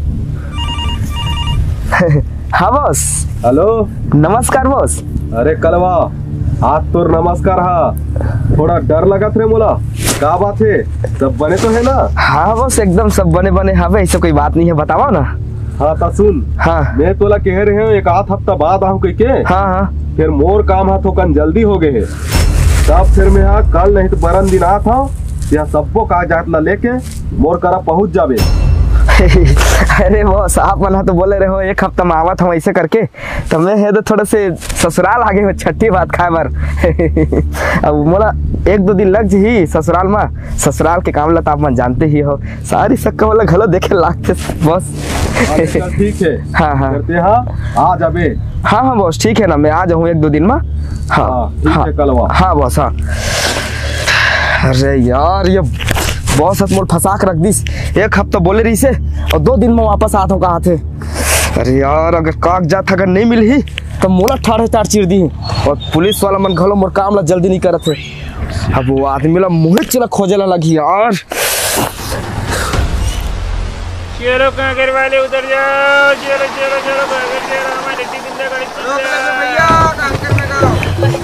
हाँ बॉस। हेलो नमस्कार बॉस। अरे कलवा हाथ तोर नमस्कार हाँ थोड़ा डर लगा थे मोला, का बात है? सब बने तो है ना? हाँ बस एकदम सब बने बने हवे, ऐसा कोई बात नहीं है, बताओ ना। हाँ ता सुन, हाँ मैं तोला कह रहे हैं एक आध हफ्ता बाद आऊँ कह के। हाँ हाँ फिर मोर काम हाथ होकर जल्दी हो गए है, तब फिर मैं हाँ कल नहीं तो बरन दिन आ था यहाँ सबको कागजात ला लेके मोर करा पहुँच जावे। अरे बॉस आप मना तो बोले रहे हो एक हफ्ता में आवा था ऐसे करके, तो मैं है तो थोड़े से ससुराल आगे हो छठी बात खाए बार। अब मोला एक दो दिन लग जी ससुराल में, ससुराल के काम ला तो आप मन जानते ही हो, सारी सक्का वाला घलो देखे लागते बॉस। ठीक है, हाँ हाँ करते हाँ आ जाबे। हाँ हाँ बॉस ठीक है ना, मैं आ जाऊँ एक दो दिन में। हाँ हाँ हाँ बॉस हाँ। अरे यार ये बॉस मोल फंसा के रख दिस, एक हफ्ता बोले रही से और दो दिन में वापस आते कहा थे। अरे यार अगर कागजात अगर नहीं मिली तो मोला ठाड़े तार चीर दी, और पुलिस वाला मन घलो मोर काम ला जल्दी नहीं करत थे। अब वो आदमी ला मुहे चला खोजे ला लगी यार। चलो कांकर वाले उधर जाओ, चलो चलो चलो कांकर चलो, हमारे लिट्टी जिंदा गाड़ी भैया कांकर में करो।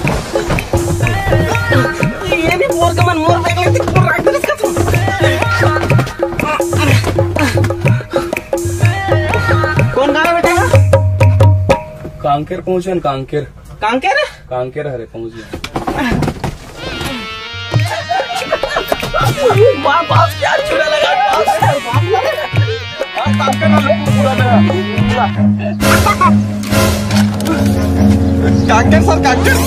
ये भी मोर का मन मोर बैग लेते मोर राइट में इसका तो कौन गाना बेटा? कांकेर पहुंचे, कांकेर कांकेर कांकेर हरे पहुंचे। वाह बाप क्या चूड़ा लगा कांकेर सर कांकेर।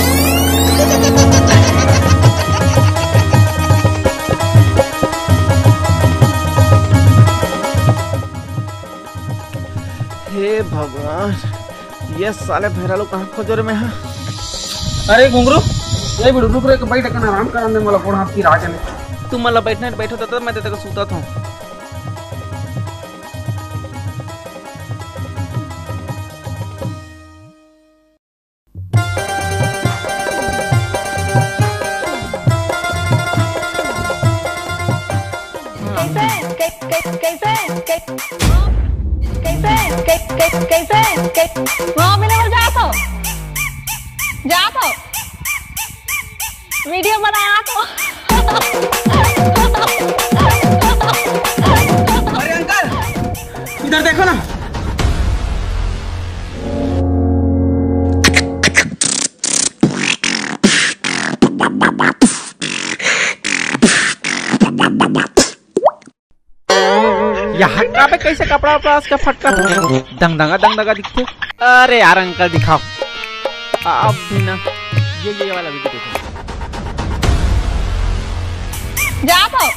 हे भगवान, ये साले भैरा लोग कहाँ खोजो रे में है? अरे घुंगरू ये भी रुक रे बैठ के आराम करने वाला कोण हाथ की राज ने तू मला बैठने बैठो तो मैं तेरे को सूता था। वहाँ मिले और जा तो जा तो वीडियो बनाया तो। अरे अंकल इधर देखो ना। यहाँ का पे कैसे कपड़ा वपड़ा उसका फटका दंग दंगा दंग दंगा दिखते। अरे यार अंकल दिखाओ अब भी ना, ये ये वाला वीडियो देखो। जा तो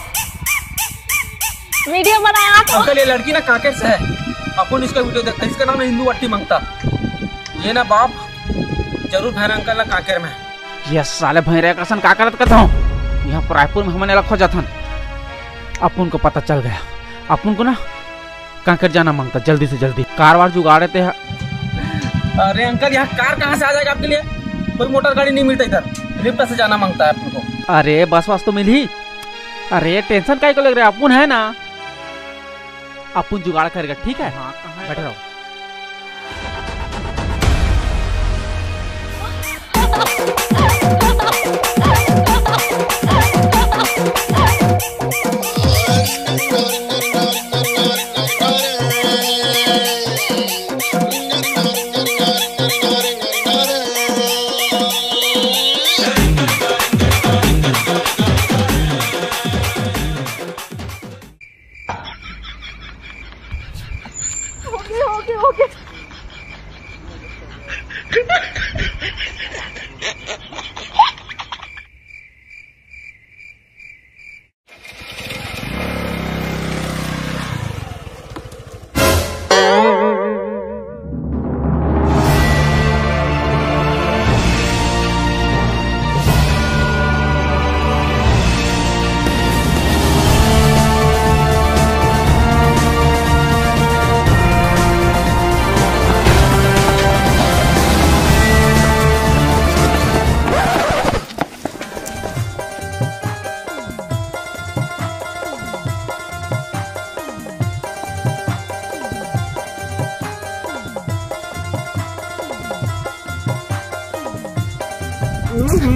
वीडियो बनाया तो। अंकल ये लड़की ना कांकेर से है, अपन इसका वीडियो देखते, इसका नाम है हिंदू वट्टी मंगता। ये ना बाप जरूर भैर अंकल ना कांकेर में। ये साले भैरे कसन का करत करता हूँ यहाँ पर रायपुर में हमने रखो जाथन। अपन को पता चल गया, अपन को ना कांकेर जाना मांगता जल्दी से जल्दी, कारवार जुगाड़े थे। अरे अंकल यहाँ कार कहाँ से आ जाएगा आपके लिए? कोई मोटर गाड़ी नहीं मिलता इधर, लिफ्ट से जाना मांगता है अपन को। अरे बस बस तो मिल ही। अरे टेंशन काय को लग रहा है, अपन है ना, अपन जुगाड़ करेगा ठीक है। हाँ बैठे रहो।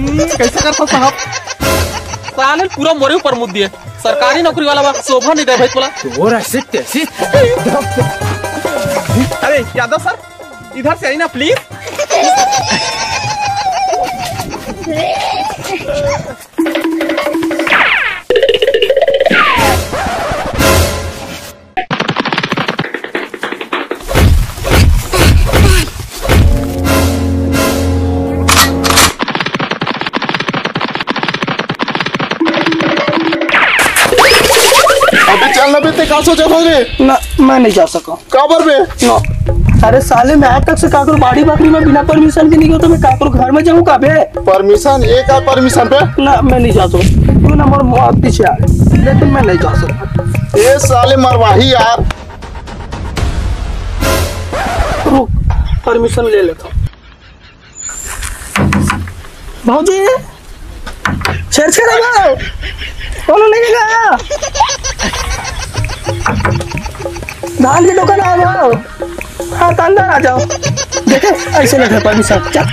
कैसे करता साहब? साले पूरा मोरे ऊपर मुद्दी है। सरकारी नौकरी वाला बात शोभा नहीं दे भाई बोला। और ऐसे कैसे? अरे यादव सर इधर से आई ना प्लीज। चलना बेटे का सोचा था ना मैं नहीं जा सका काबर में नो अरे साले मैं आज तक से काकरो बाड़ी बकरी में बिना परमिशन के नहीं गया तो मैं काकरो घर में जाऊँ का बे परमिशन एक है परमिशन पे ना मैं नहीं जा सकता क्यों ना मोर बहुत पीछे आ लेकिन मैं नहीं जा सकता ये साले मरवाही यार रुक परमिशन ले लेता हूँ भाजी छेड़ छेड़ भाव कौन नहीं गया धान की दुकान आ जाओ हाँ अंदर आ जाओ देखे ऐसे लगे परमिशन चल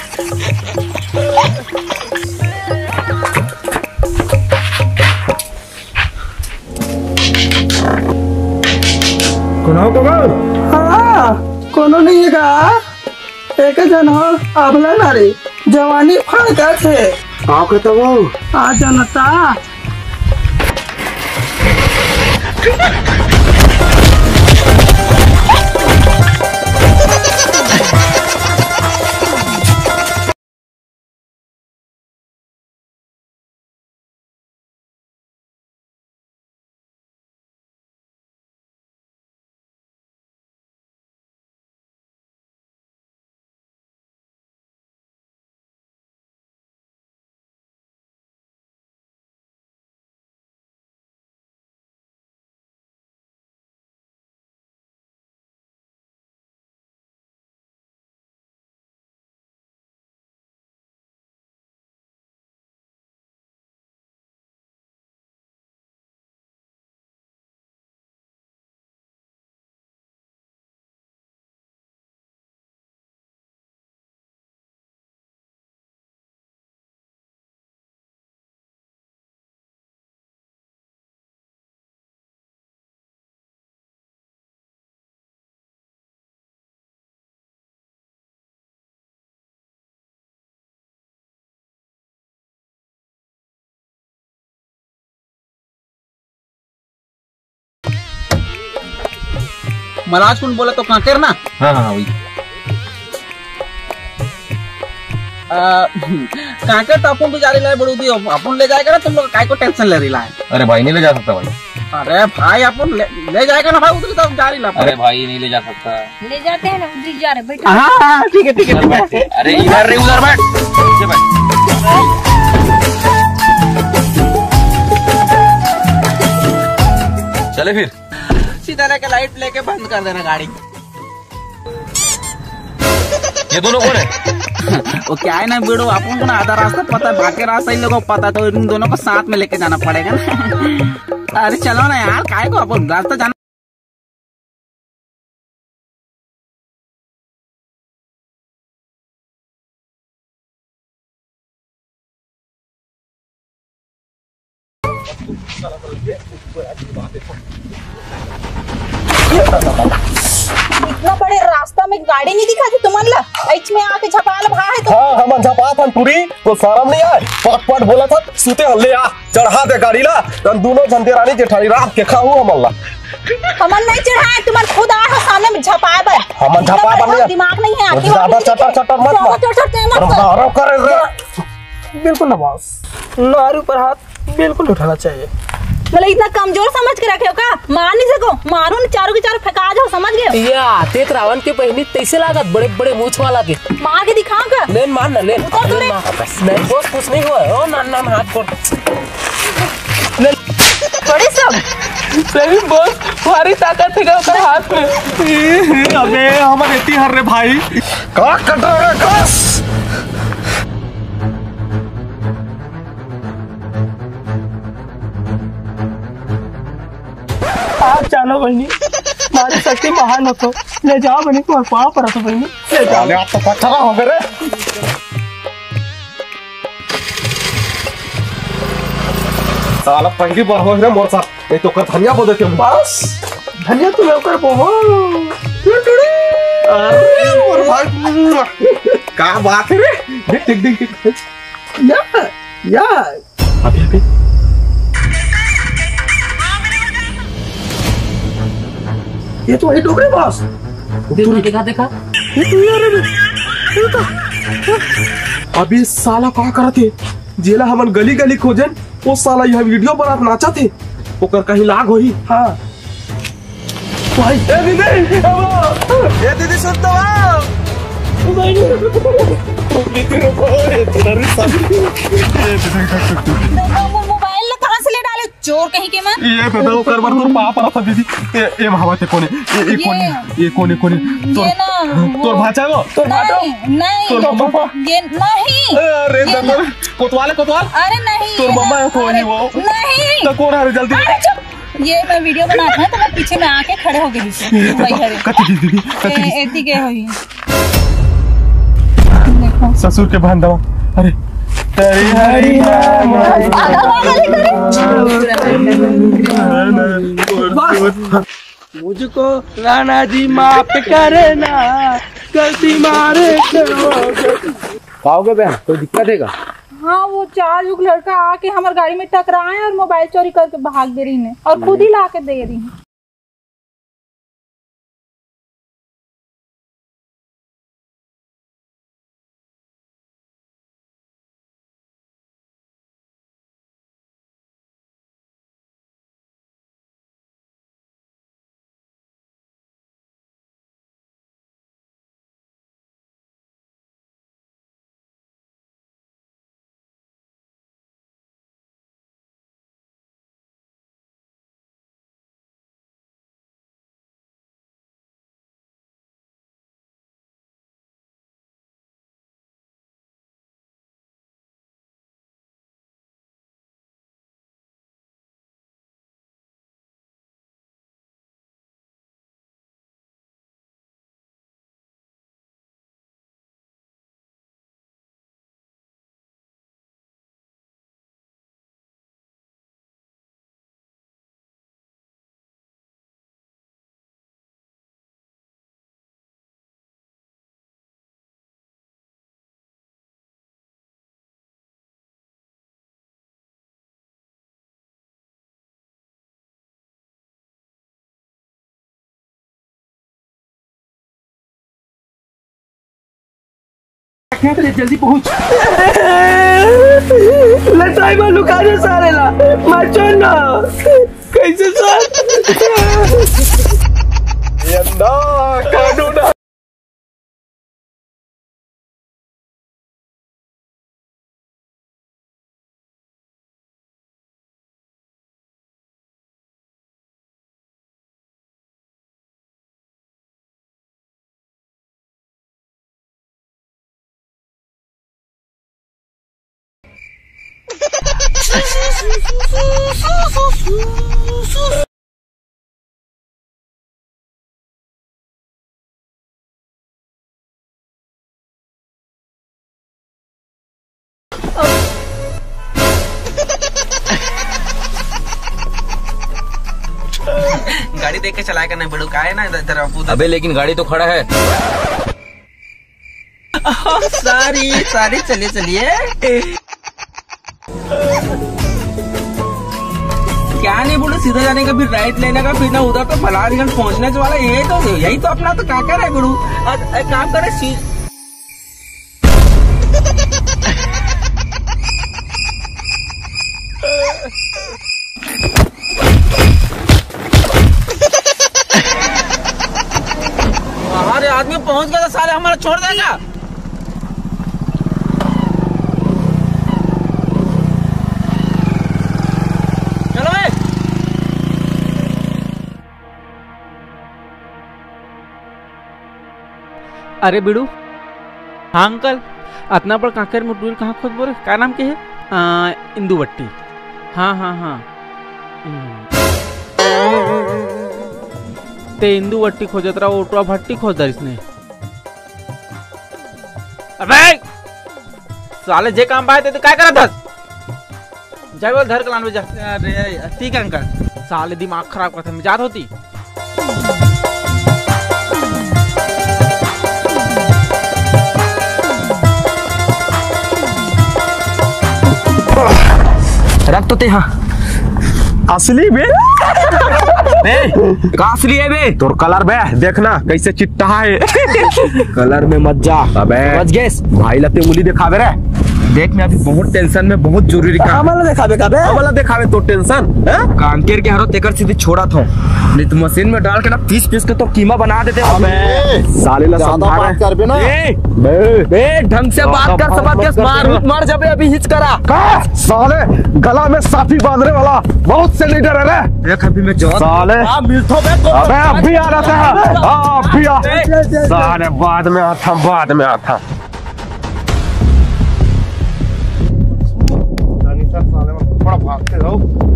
कोनो कबाल हाँ कोनो नहीं है एक जन हो अबला नारी जवानी फड़ का थे आओ कहता वो आ जनता महाराज कौन बोला तो कांकर ना। हाँ हाँ वही कांकर तो अपन भी जा रही है बड़ू दी अपन ले जाएगा ना तुम लोग काय को टेंशन ले रही है। अरे भाई नहीं ले जा सकता भाई। अरे भाई अपन ले, ले जाएगा ना भाई उधर तो जा रही है। अरे भाई नहीं ले जा सकता। ले जाते हैं ना उधर जा रहे बैठो। हाँ ठीक है ठीक है। अरे इधर रे उधर बैठ नीचे बैठ। चले फिर सीधा लेके लाइट लेके बंद कर देना गाड़ी। ये दोनों कौन है? वो क्या है ना बेड़ो अपन को ना आधा रास्ता पता है बाकी रास्ता इन लोगों को पता तो इन दोनों को साथ में लेके जाना पड़ेगा ना। अरे चलो ना यार काय को अपन रास्ता जाना। इतना बड़े रास्ता में गाड़ी नहीं दिखा थी तुम्हारा ऐच में आके झपाल भा है तो हाँ हम झपा था टूरी तो शर्म नहीं आए पट पट बोला था सूते हल्ले आ चढ़ा दे गाड़ी ला तन दोनों झंडे रानी जेठानी रात के खाऊ हमला हमन नहीं चढ़ाए तुम्हारे खुद आए हो सामने में झपाए बे हमन झपा बन दिमाग नहीं है आके ज्यादा चटर चटर मत मार करे बिल्कुल ना बॉस नारी पर हाथ बिल्कुल उठाना चाहिए। मतलब इतना कमजोर समझ के रखे हो का मार नहीं सको मारो न चारों के चारों फेंका जाओ समझ गए। ये आते रावण के पहनी तैसे लागत बड़े बड़े मूछ वाला के मार के दिखाओ का ले मार ना ले नहीं बॉस कुछ नहीं हुआ ओ नान नान हाथ को थोड़ी सब सही बॉस भारी ताकत है का हाथ में। अबे हमारे इतनी हर रे भाई का कटा रे कस आप जानो बहनी हमारी शक्ति महान हो तो ले जाओ बहनी तुम्हारे पाँव पर तो बहनी ले जाओ आप तो पत्थर हो गए साला पहली बार हो रे मोर साथ नहीं तो कर धनिया बोल देते बस धनिया तो लेकर बोहो अरे मोर भाई का बात है रे देख देख देख या या अभी अभी ये तो वही डोगरे बॉस देखा देखा देखा ये तू यार ये तो अभी साला का करते जेला हमन गली गली खोजन वो साला यह वीडियो बनात नाचा थे ओकर कहीं लाग होई हां भाई ए दीदी ए दीदी सुन तो मोबाइल ला कहां से ले डाले चोर कहीं के मैं ये बताओ कर बार तो पाप रहा था दीदी ए ए महावते कोने ये कोने ये कोने कोने ये ना तोर भाचा वो तोर भाटा नहीं तोर मम्मा ये नहीं अरे दादा कोतवाल कोतवाल अरे नहीं तोर मम्मा है तो नहीं वो नहीं तो कौन आ रहा जल्दी अरे चुप ये मैं वीडियो बनाता हूं तो मैं पीछे में आके खड़े हो गए नीचे वही खड़े कति दीदी कति एती के होई ससुर के बहन दवा अरे तेरी हरी मुझको राणा जी माफ करना गलती मारे खाओगे बहन कोई दिक्कत है का? हाँ वो चार युग लड़का आके हमारे गाड़ी में टकराए और मोबाइल चोरी करके भाग दे रही है और खुद ही ला के दे रही है। जल्दी पहुंच लटाई में लुका दे सारे ला माचो ना कैसे सर ये ना कानून गाड़ी देख के चलाएगा नहीं बड़ू का है ना इधर अबे लेकिन गाड़ी तो खड़ा है। सारी सारी चलिए चलिए क्या नहीं बोलो सीधा जाने का फिर राइट लेने का फिर ना उधर तो फलानगंज पहुंचने वाला यही तो यही तो अपना तो काकर है गुरु। एक काम करे सी हमारे आदमी पहुंच गया तो साले हमारा छोड़ देगा। अरे बिड़ू हाँ अंकल अतना पर काकर मुटूर कहाँ खोज बोले क्या नाम के है इंदू बट्टी हाँ हाँ हाँ ते इंदू बट्टी खोजत रहा ओटवा भट्टी खोज दर इसने अबे साले जे काम पाए थे तो क्या करा था जाए बोल घर कलान में जा। अरे ठीक है अंकल। साले दिमाग खराब करते मैं जात होती। रख तो ते हाँ असली बे बे का असली है बे तोर कलर बे देखना कैसे चिट्टा है कलर में मत जा अबे बच गेस भाई लते उंगली दिखावे रे देख मैं अभी बहुत टेंशन में बहुत जरूरी काम वाला दिखावे का बे वाला दिखावे तो टेंशन है कांकेर के हरो तेकर सीधी छोड़ा था नहीं तो मशीन में डाल के ना पीस पीस के तो कीमा बना देते अबे साले ला समझा बात कर बे ना बे बे ढंग से बात कर सब केस मार मार जबे अभी हिच करा साले गला में साफी बांधने वाला बहुत से लीडर है रे देख अभी मैं जवाब साले हां मिलतो बे अबे अब भी आ रहा है हां अब भी आ साले बाद में आता बाद में आता साले में थोड़ा भागते रहो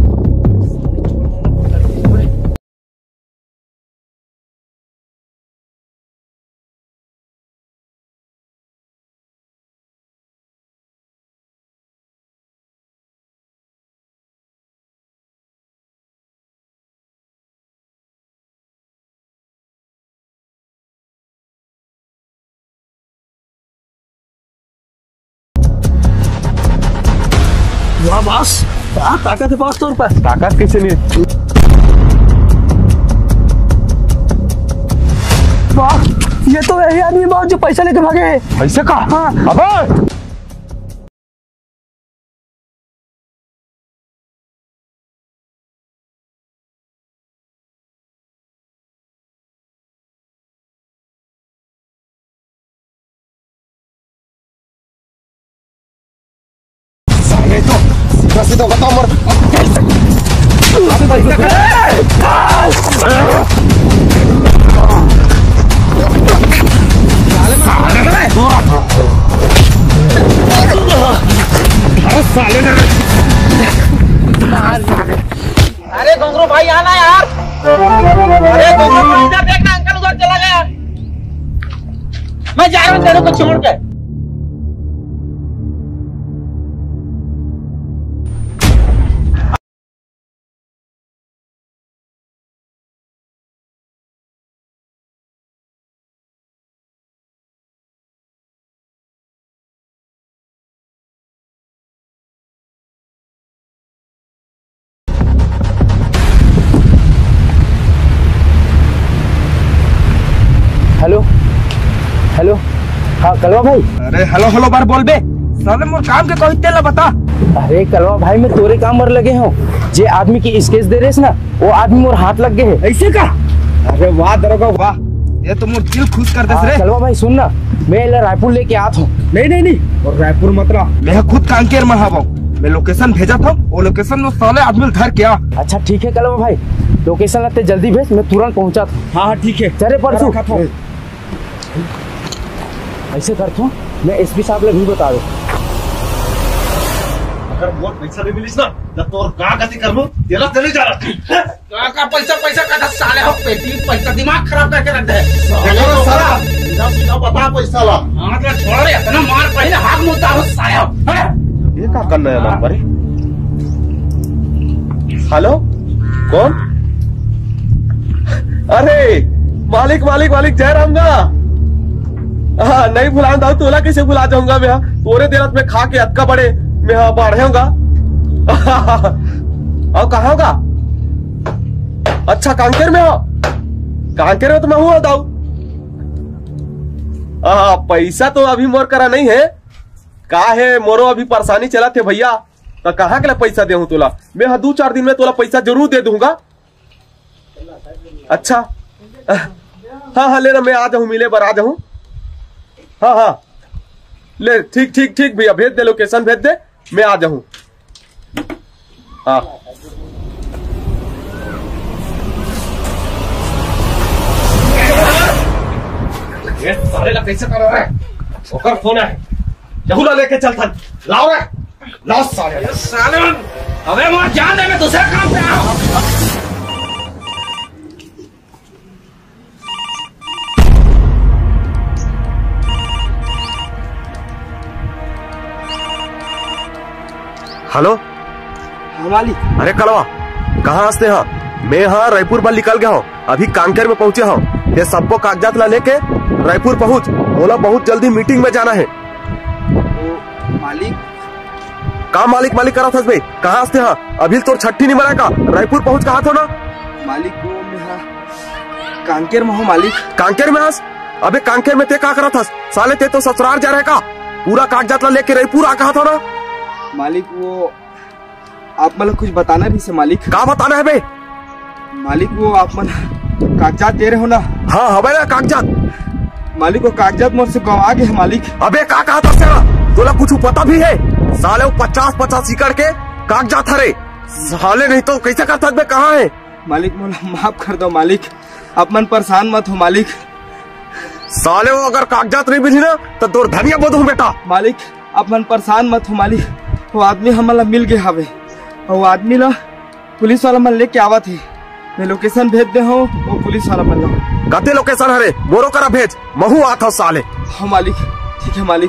वाह बॉस क्या ताकत है बॉस तोर पर ताकत कैसे नहीं वाह ये तो यही आदमी बॉस जो पैसा लेके भागे है पैसे का हाँ अबे सीधा बताओ मर अरे घुंगरू भाई आना यार। अरे घुंगरू भाई इधर देखना अंकल उधर चला गया। मैं जा रहा हूँ तेरे को छोड़ के। हेलो हेलो हाँ कलवा भाई अरे हेलो हेलो बार बोल बे साले मोर काम के कोई तेला बता अरे कलवा भाई मैं तोरे काम मर लगे हूँ जे आदमी की स्केच दे रहे ना वो आदमी मोर हाथ लग गए है ऐसे का अरे वाह दरोगा वाह ये तो मोर दिल खुश कर दे रे कलवा भाई सुन ना मैं रायपुर लेके आत हूँ नहीं नहीं नहीं और रायपुर मतलब मैं खुद कांकेर में हवा मैं लोकेशन भेजा था वो लोकेशन में साले आदमी धर के आ अच्छा ठीक है कलवा भाई लोकेशन लगते जल्दी भेज मैं तुरंत पहुँचा था हाँ हाँ ठीक है चले परसों ऐसे करता हूँ मैं एसपी साहब ने भी बता दो अगर मोर पैसा नहीं मिलिस ना जब तोर का गति कर लो तेरा चले जा रहा का का पैसा पैसा का साले हो पेटी पैसा दिमाग खराब करके रख दे साला साला सीधा सीधा बता पैसा ला हां तो छोड़ रे इतना मार पहले हाथ मुंह उतारो साले हो ये का करना है नंबर हेलो कौन अरे मालिक मालिक मालिक जय राम गा हाँ नहीं भुला तोला कैसे भुला जाऊंगा मैं तोरे देरत में खा के अटका बड़े मैं हाँ बढ़े होगा और कहा होगा अच्छा कांकेर में हो कांकेर में तो मैं हूँ दाऊ पैसा तो अभी मोर करा नहीं है का है मोरो अभी परेशानी चला थे भैया तो कहाँ के लिए पैसा दे हूँ तोला मैं हाँ दो चार दिन में तोला पैसा जरूर दे दूंगा अच्छा हाँ हाँ लेना मैं आ जाऊँ मिले पर आ जाऊँ हाँ हाँ ले ठीक ठीक ठीक भैया भेज दे लोकेशन भेज दे मैं आ जाऊँ हाँ ये साले ला कैसे कर रहा है ओकर फोन है जहुला लेके चल था लाओ रे लाओ साले साले अबे मैं जान दे मैं दूसरे काम पे आ हेलो मालिक। अरे कलवा कहाँ हंसते हैं? मैं यहाँ रायपुर बल निकल गया हूँ, अभी कांकेर में पहुँचे हूँ। ये सबको कागजात ला लेके रायपुर पहुँच, बोला बहुत जल्दी मीटिंग में जाना है। मालिक कहाँ मालिक मालिक करा था भाई? कहाँ हंसते हैं? अभी तो छठी नहीं मनाएगा, रायपुर पहुँच कहा था ना मालिक? वो मैं कांकेर में हूँ मालिक। कांकेर में हंस? अबे कांकेर में ते क्या करा था? साले ते तो ससुराल जा रहेगा, पूरा कागजात ला लेके रायपुर आ कहा था ना मालिक? वो आप मतलब कुछ बताना भी से मालिक? क्या बताना है बे मालिक? वो आप मन कागजात दे रहे हो ना? हाँ हवे ना कागजात मालिक। वो कागजात मोर से गवा गए मालिक। अबे क्या कहा था तेरा? तोला कुछ पता भी है? साले वो पचास पचास एकड़ के कागजात हरे साले, नहीं तो कैसे करता बे? कहाँ है मालिक? मोला माफ कर दो मालिक, आप मन परेशान मत हो मालिक। साले वो अगर कागजात नहीं मिली ना तो दूर धनिया बोधू बेटा। मालिक आप मन परेशान मत हो मालिक, वो आदमी हमारा मिल गया हवे, और वो आदमी ला पुलिस वाला मन लेके आवा थे। मैं लोकेशन भेज दे हूँ, वो पुलिस वाला मन ला कते लोकेशन हरे बोरो करा भेज, महू आता साले। हाँ मालिक, ठीक है मालिक।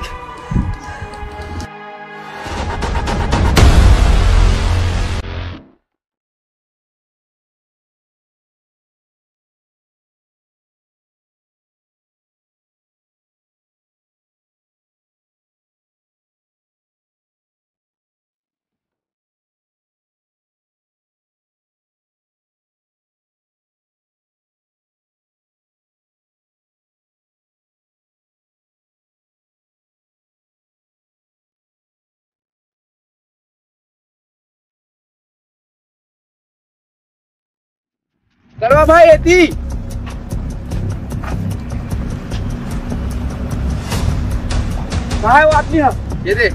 करवा भाई एती कहाँ है वो आदमी? है ये देख।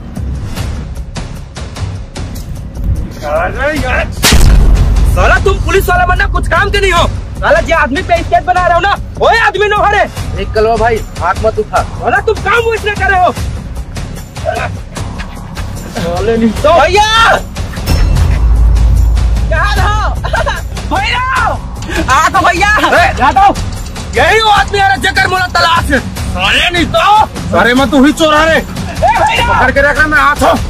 साला तुम पुलिस वाला बनना कुछ काम के नहीं हो। साला जो आदमी पे स्केच बना रहे हो ना, वो आदमी नो हरे। एक कलवा भाई हाथ मत उठा। साला तुम काम वो इसने कर रहे हो। साले नहीं तो भैया क्या रहो भैया आ तो भैया आ तो यही वो आदमी है जकर मोला तलाश है। साले नहीं तो अरे मैं तू ही चोरा रे, पकड़ के रखा मैं हाथ हो।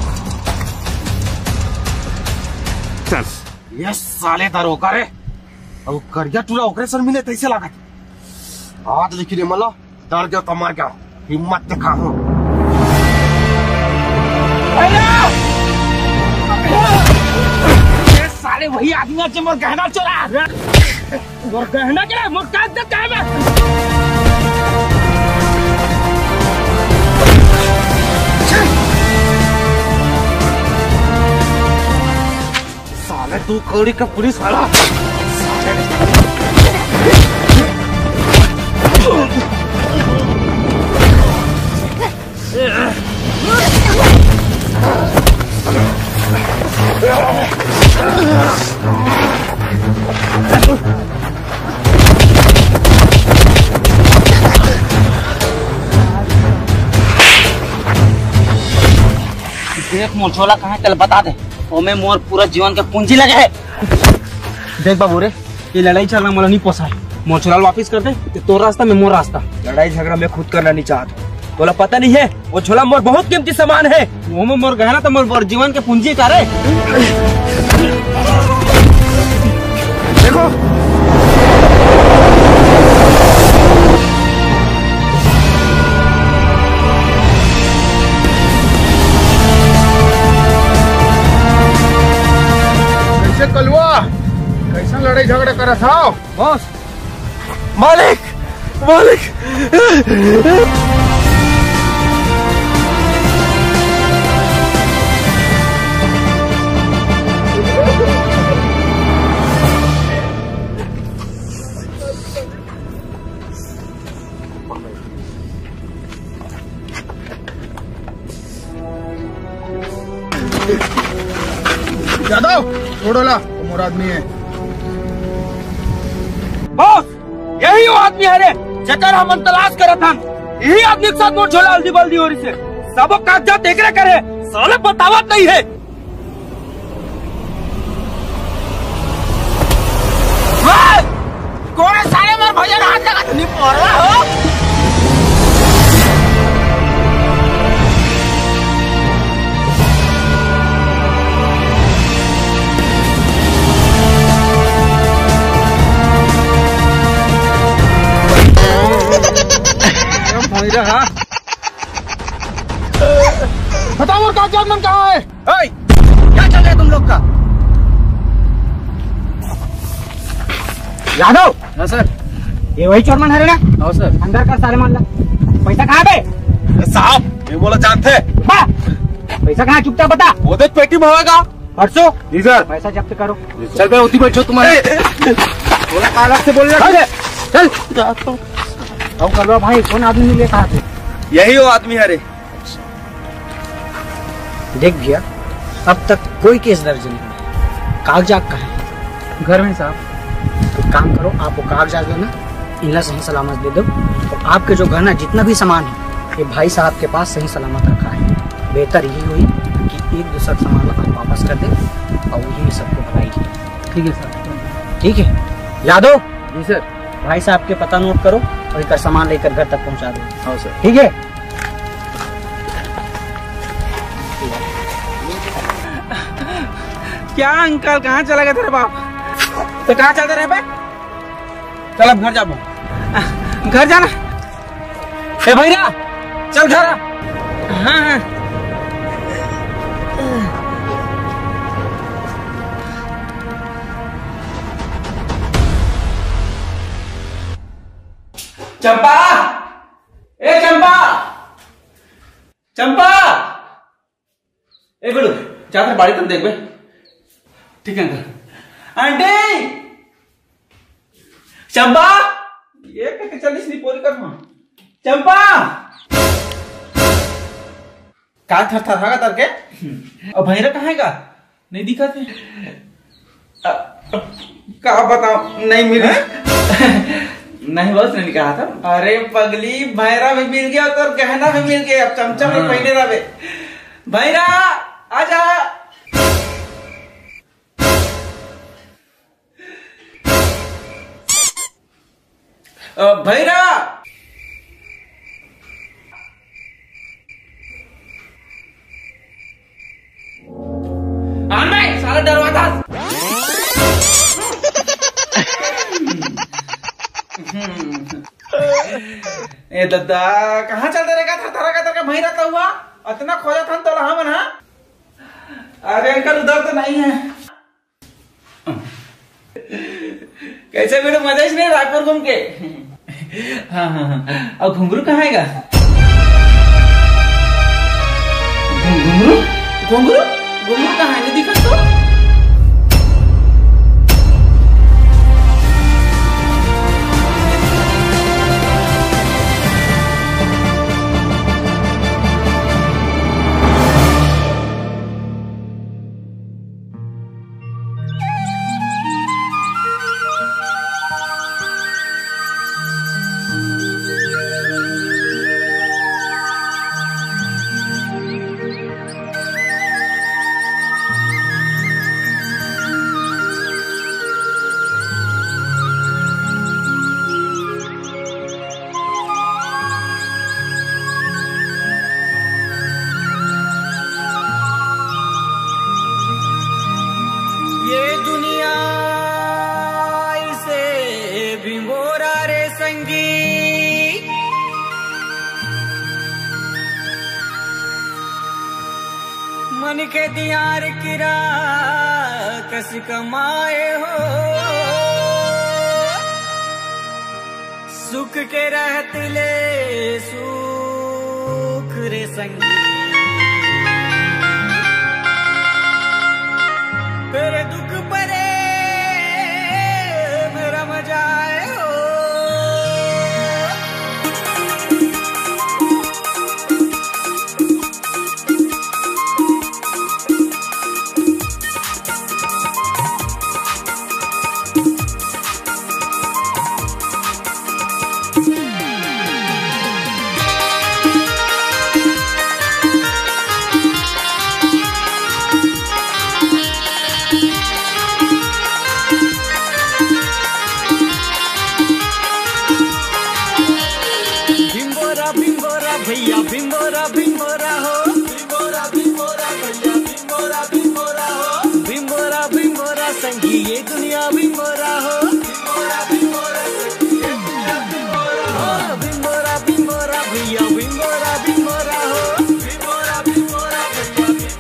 चल ये साले दरोगा रे, अब करिया टूरा ओकरे सर मिले तैसे लगा हाथ लिखी रे मला, डर गया तो मर गया, हिम्मत दिखा हूँ। साले वही आदमी जो मोर गहना चोरा, मोर गहना क्या मोर कागज क्या है? साले तू कौड़ी का पुलिस वाला। देख मोर कहाँ कल बता दे, ओमे मोर पूरा जीवन के पूंजी लगे है। देख बाबू रे, ये लड़ाई चलना मोला नहीं पोसा है, मोर छोला वापिस कर दे, तो रास्ता में मोर रास्ता। लड़ाई झगड़ा मैं खुद करना नहीं चाहता, तोला पता नहीं है वो झोला मोर बहुत कीमती सामान है, वो में मोर गहना तो मोर जीवन के पूंजी का रे। देखो कैसे कलवा, कैसा लड़ाई झगड़ा कर था बॉस? मालिक मालिक यादव छोड़ोला, वो मोर आदमी है। बॉस यही वो आदमी है रे जकर हम तलाश करत हम, यही आदमी के साथ मोर झोला हल्दी बल्दी हो रही से सब कागजात एकरे करे, साले बतावत नहीं है। कौन है साले मोर भैया हाथ लगा नहीं पड़ रहा हो? चेयरमैन कहाँ है? ओए, क्या चल रहा है तुम लोग का? यादव। हाँ सर। ये वही चोरमन है ना? हाँ सर। अंदर कर सारे मान ला। पैसा कहाँ पे? साहब ये बोला जानते पैसा कहाँ चुपता बता। वो देख पेटी में होगा परसों। जी सर। पैसा जब्त करो। चल मैं उसी बैठो तुम्हारे। बोला काला से बोल रहा। चल जाता हूँ। अब कर लो भाई, कौन आदमी मिले कहाँ से? यही वो आदमी है रे। देख भैया, अब तक कोई केस दर्ज नहीं। कागजात कहाँ है? घर में साहब। तो काम करो, आप वो कागजात लेना, इन्हें सही सलामत दे दो और आपके जो गहना जितना भी सामान है ये भाई साहब के पास सही सलामत रखा है। बेहतर यही हुई कि एक दूसरा सामान आप वापस कर दे और वही में सबको भलाई की। ठीक है सर। ठीक है यादव। जी सर। भाई साहब के पता नोट करो और एक सामान लेकर घर तक पहुंचा दो। हाँ सर। ठीक है। क्या अंकल, कहाँ चला गया तेरे बाप? तो कहाँ चलते रहे बे? चल अब घर जाओ। घर जाना। ए भैया चल घर। हाँ हाँ। चंपा, ए चंपा, चंपा, ए बेड़ू जाकर बाड़ी तक देख बे। ठीक है अंकल। आंटी, चंपा, ये कहते चलिस नहीं पूरी कर। चंपा, का थर थर हागा तर के? अब भैरा कहाँ है का? नहीं दिखा थे। का बताओ, नहीं मिले। नहीं बस नहीं कहा था। अरे पगली, भैरा भी मिल गया तो गहना भी मिल गया। अब चमचा में पहने रहे। भैरा आजा। भैरा आन भाई, सारा डरवाता। ए दादा कहाँ चलते रहेगा? थरा का तरह भैरा तो हुआ इतना खोजा था तो रहा मना। अरे अंकल उधर तो नहीं है। कैसे बेटो मजा ही नहीं रायपुर घूम के? हाँ हाँ हाँ। अब घुंघरू कहाँ आएगा? घुंघरू घुंघरू घुंघरू कहाँ है? दिखा तो। मन के दियार किरा कस कमाए हो, सुख के रहत ले सुख रे संगी, तेरे दुख परे मेरा मजा आए हो। भैया भिंगोरा भिंगोरा हो, भिंगोरा भिंगोरा भैया भिंगोरा भिंगोरा हो, भिंगोरा भिंगोरा संगी ये दुनिया भिंगोरा हो, भिंगोरा भिंगोरा संगी ये दुनिया भिंगोरा हो, भिंगोरा भिंगोरा भैया भिंगोरा भिंगोरा हो, भिंगोरा भिंगोरा भैया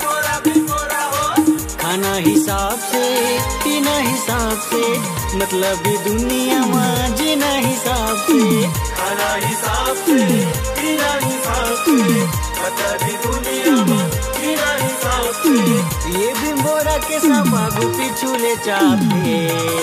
पीना हिसाब से, मतलब ये दुनिया में जीना हिसाब से, खाना हिसाब से, पीना हिसाब से, मतलब ये दुनिया में जीना हिसाब से। ये बिम्बोरा के सब आगू पीछू ले चाहते।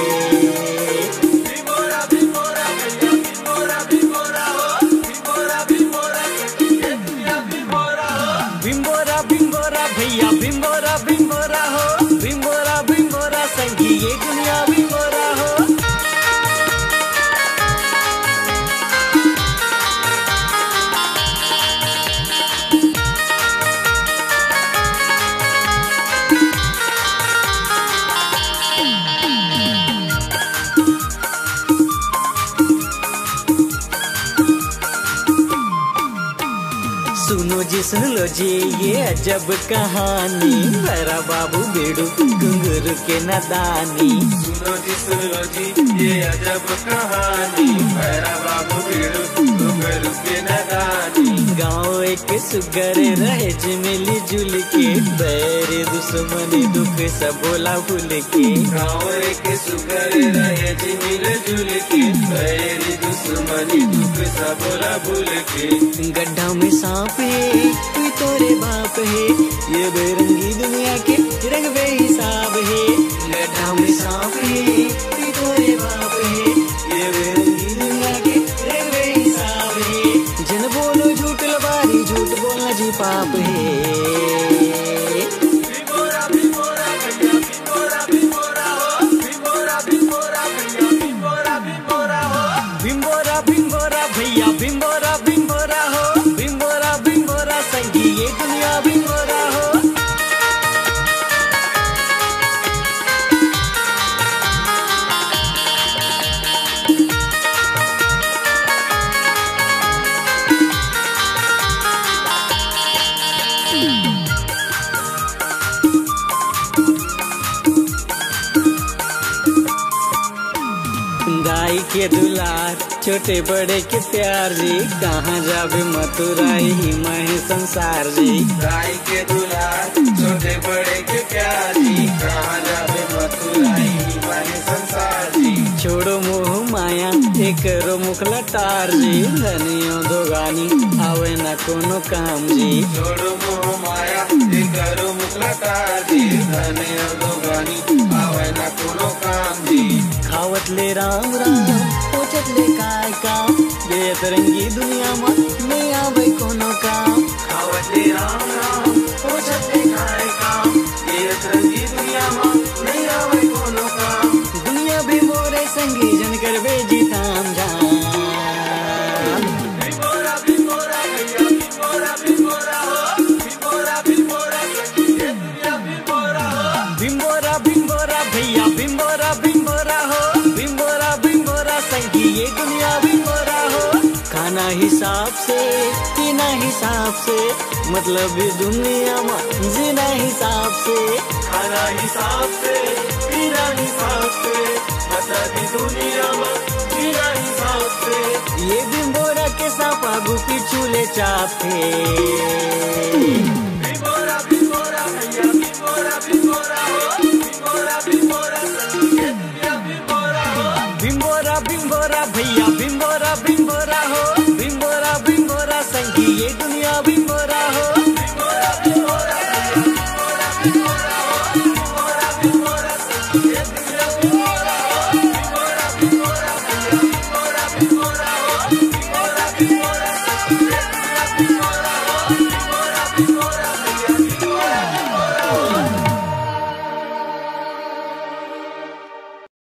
बिम्बोरा बिम्बोरा भैया बिम्बोरा बिम्बोरा हो, बिम्बोरा बिम्बोरा ये दुनिया बिम्बोरा हो। बिम्बोरा बिम्बोरा भैया बिम्बोरा बिम्बोरा हो, बिम्बोरा बिम्बोरा संगी ये दुनिया बिम्बोरा हो। सुनो जी सुन लो जी ये अजब कहानी, मेरा बाबू बेड़ू घुंघरू के नादानी। सुनो जी सुन लो जी ये अजब कहानी, मेरा बाबू बेड़ू घुंघरू के नादानी। गाँव एक सुगर रहे जी मिली जुल के, बैर दुश्मनी दुख सब बोला भूल के। गाँव एक सुगर रहे जी मिल जुल के, बैर दुश्मनी दुख सब बोला भूल के। गड्ढा में सांप है तू तोरे बाप है, ये बेरंगी दुनिया के रंग बेहिसाब है। गड्ढा में सांप है तू तोरे बाप है, ये बेरंगी दुनिया के रंग बेहिसाब है। जिन बोलो झूठ लबारी झूठ बोलना जी पाप है। बिम्बोरा बिम्बोरा भैया बिम्बोरा बिम्बोरा हो, बिम्बोरा बिम्बोरा भैया बिम्बोरा बिम्बोरा हो। बिम्बोरा बिम्बोरा भैया बिम्बोरा बिम्बोरा हो, बिम्बोरा बिम्बोरा संगी ये दुनिया बिम्बोरा हो। गाय के दुलार छोटे बड़े के प्यार जी, कहाँ जावे मथुराई ही महे संसार जी। गाय के दुलार छोटे बड़े के प्यार जी, कहाँ जावे मथुराई ही महे संसार जी। छोड़ो मोह माया एक रो मुखला तार जी, धनियो दोगानी आवे न कोनो काम जी। छोड़ो मोह माया एक रो मुखला तार जी, धनियो दोगानी आवे न कोनो काम जी। खावत ले राम राम पोचत ले काय काम, बेतरंगी दुनिया में नहीं आवे कोनो काम। खावत ले राम राम पोचत ले काय काम, बेतरंगी दुनिया में नहीं आवे कोनो काम। दुनिया भी मोरे संगी जन कर बेजी ताम जाम। बिम्बोरा बिम्बोरा भैया बिम्बोरा बिम्बोरा हो, बिम्बोरा बिम्बोरा संगी ये दुनिया बिम्बोरा हो। बिम्बोरा बिम्बोरा भैया बिम्बोरा बिम्बोरा हो, बिम्बोरा बिम्बोरा संगी ये दुनिया बिम्बोरा हो। खाना हिसाब से पीना हिसाब से, मतलब ये दुनिया में जीना हिसाब से। खाना हिसाब से पीना हिसाब से, मतलब ये दुनिया में जीना हिसाब से। ये बिम्बोरा के साथ आगू पीछू ले चाहते। बिम्बोरा बिम्बोरा भैया बिम्बोरा बिम्बोरा हो, बिम्बोरा बिम्बोरा संगी ये दुनिया बिम्बोरा हो। बिम्बोरा बिम्बोरा भैया बिम्बोरा बिम्बोरा हो, बिम्बोरा बिम्बोरा संगी ये दुनिया बिम्बोरा हो। बिम्बोरा बिम्बोरा भैया बिम्बोरा बिम्बोरा हो, बिम्बोरा बिम्बोरा संगी ये दुनिया बिम्बोरा हो। बिम्बोरा बिम्बोरा भैया बिम्बोरा बिम्बोरा हो, बिम्बोरा बिम्बोरा संगी ये दुनिया बिम्बोरा हो।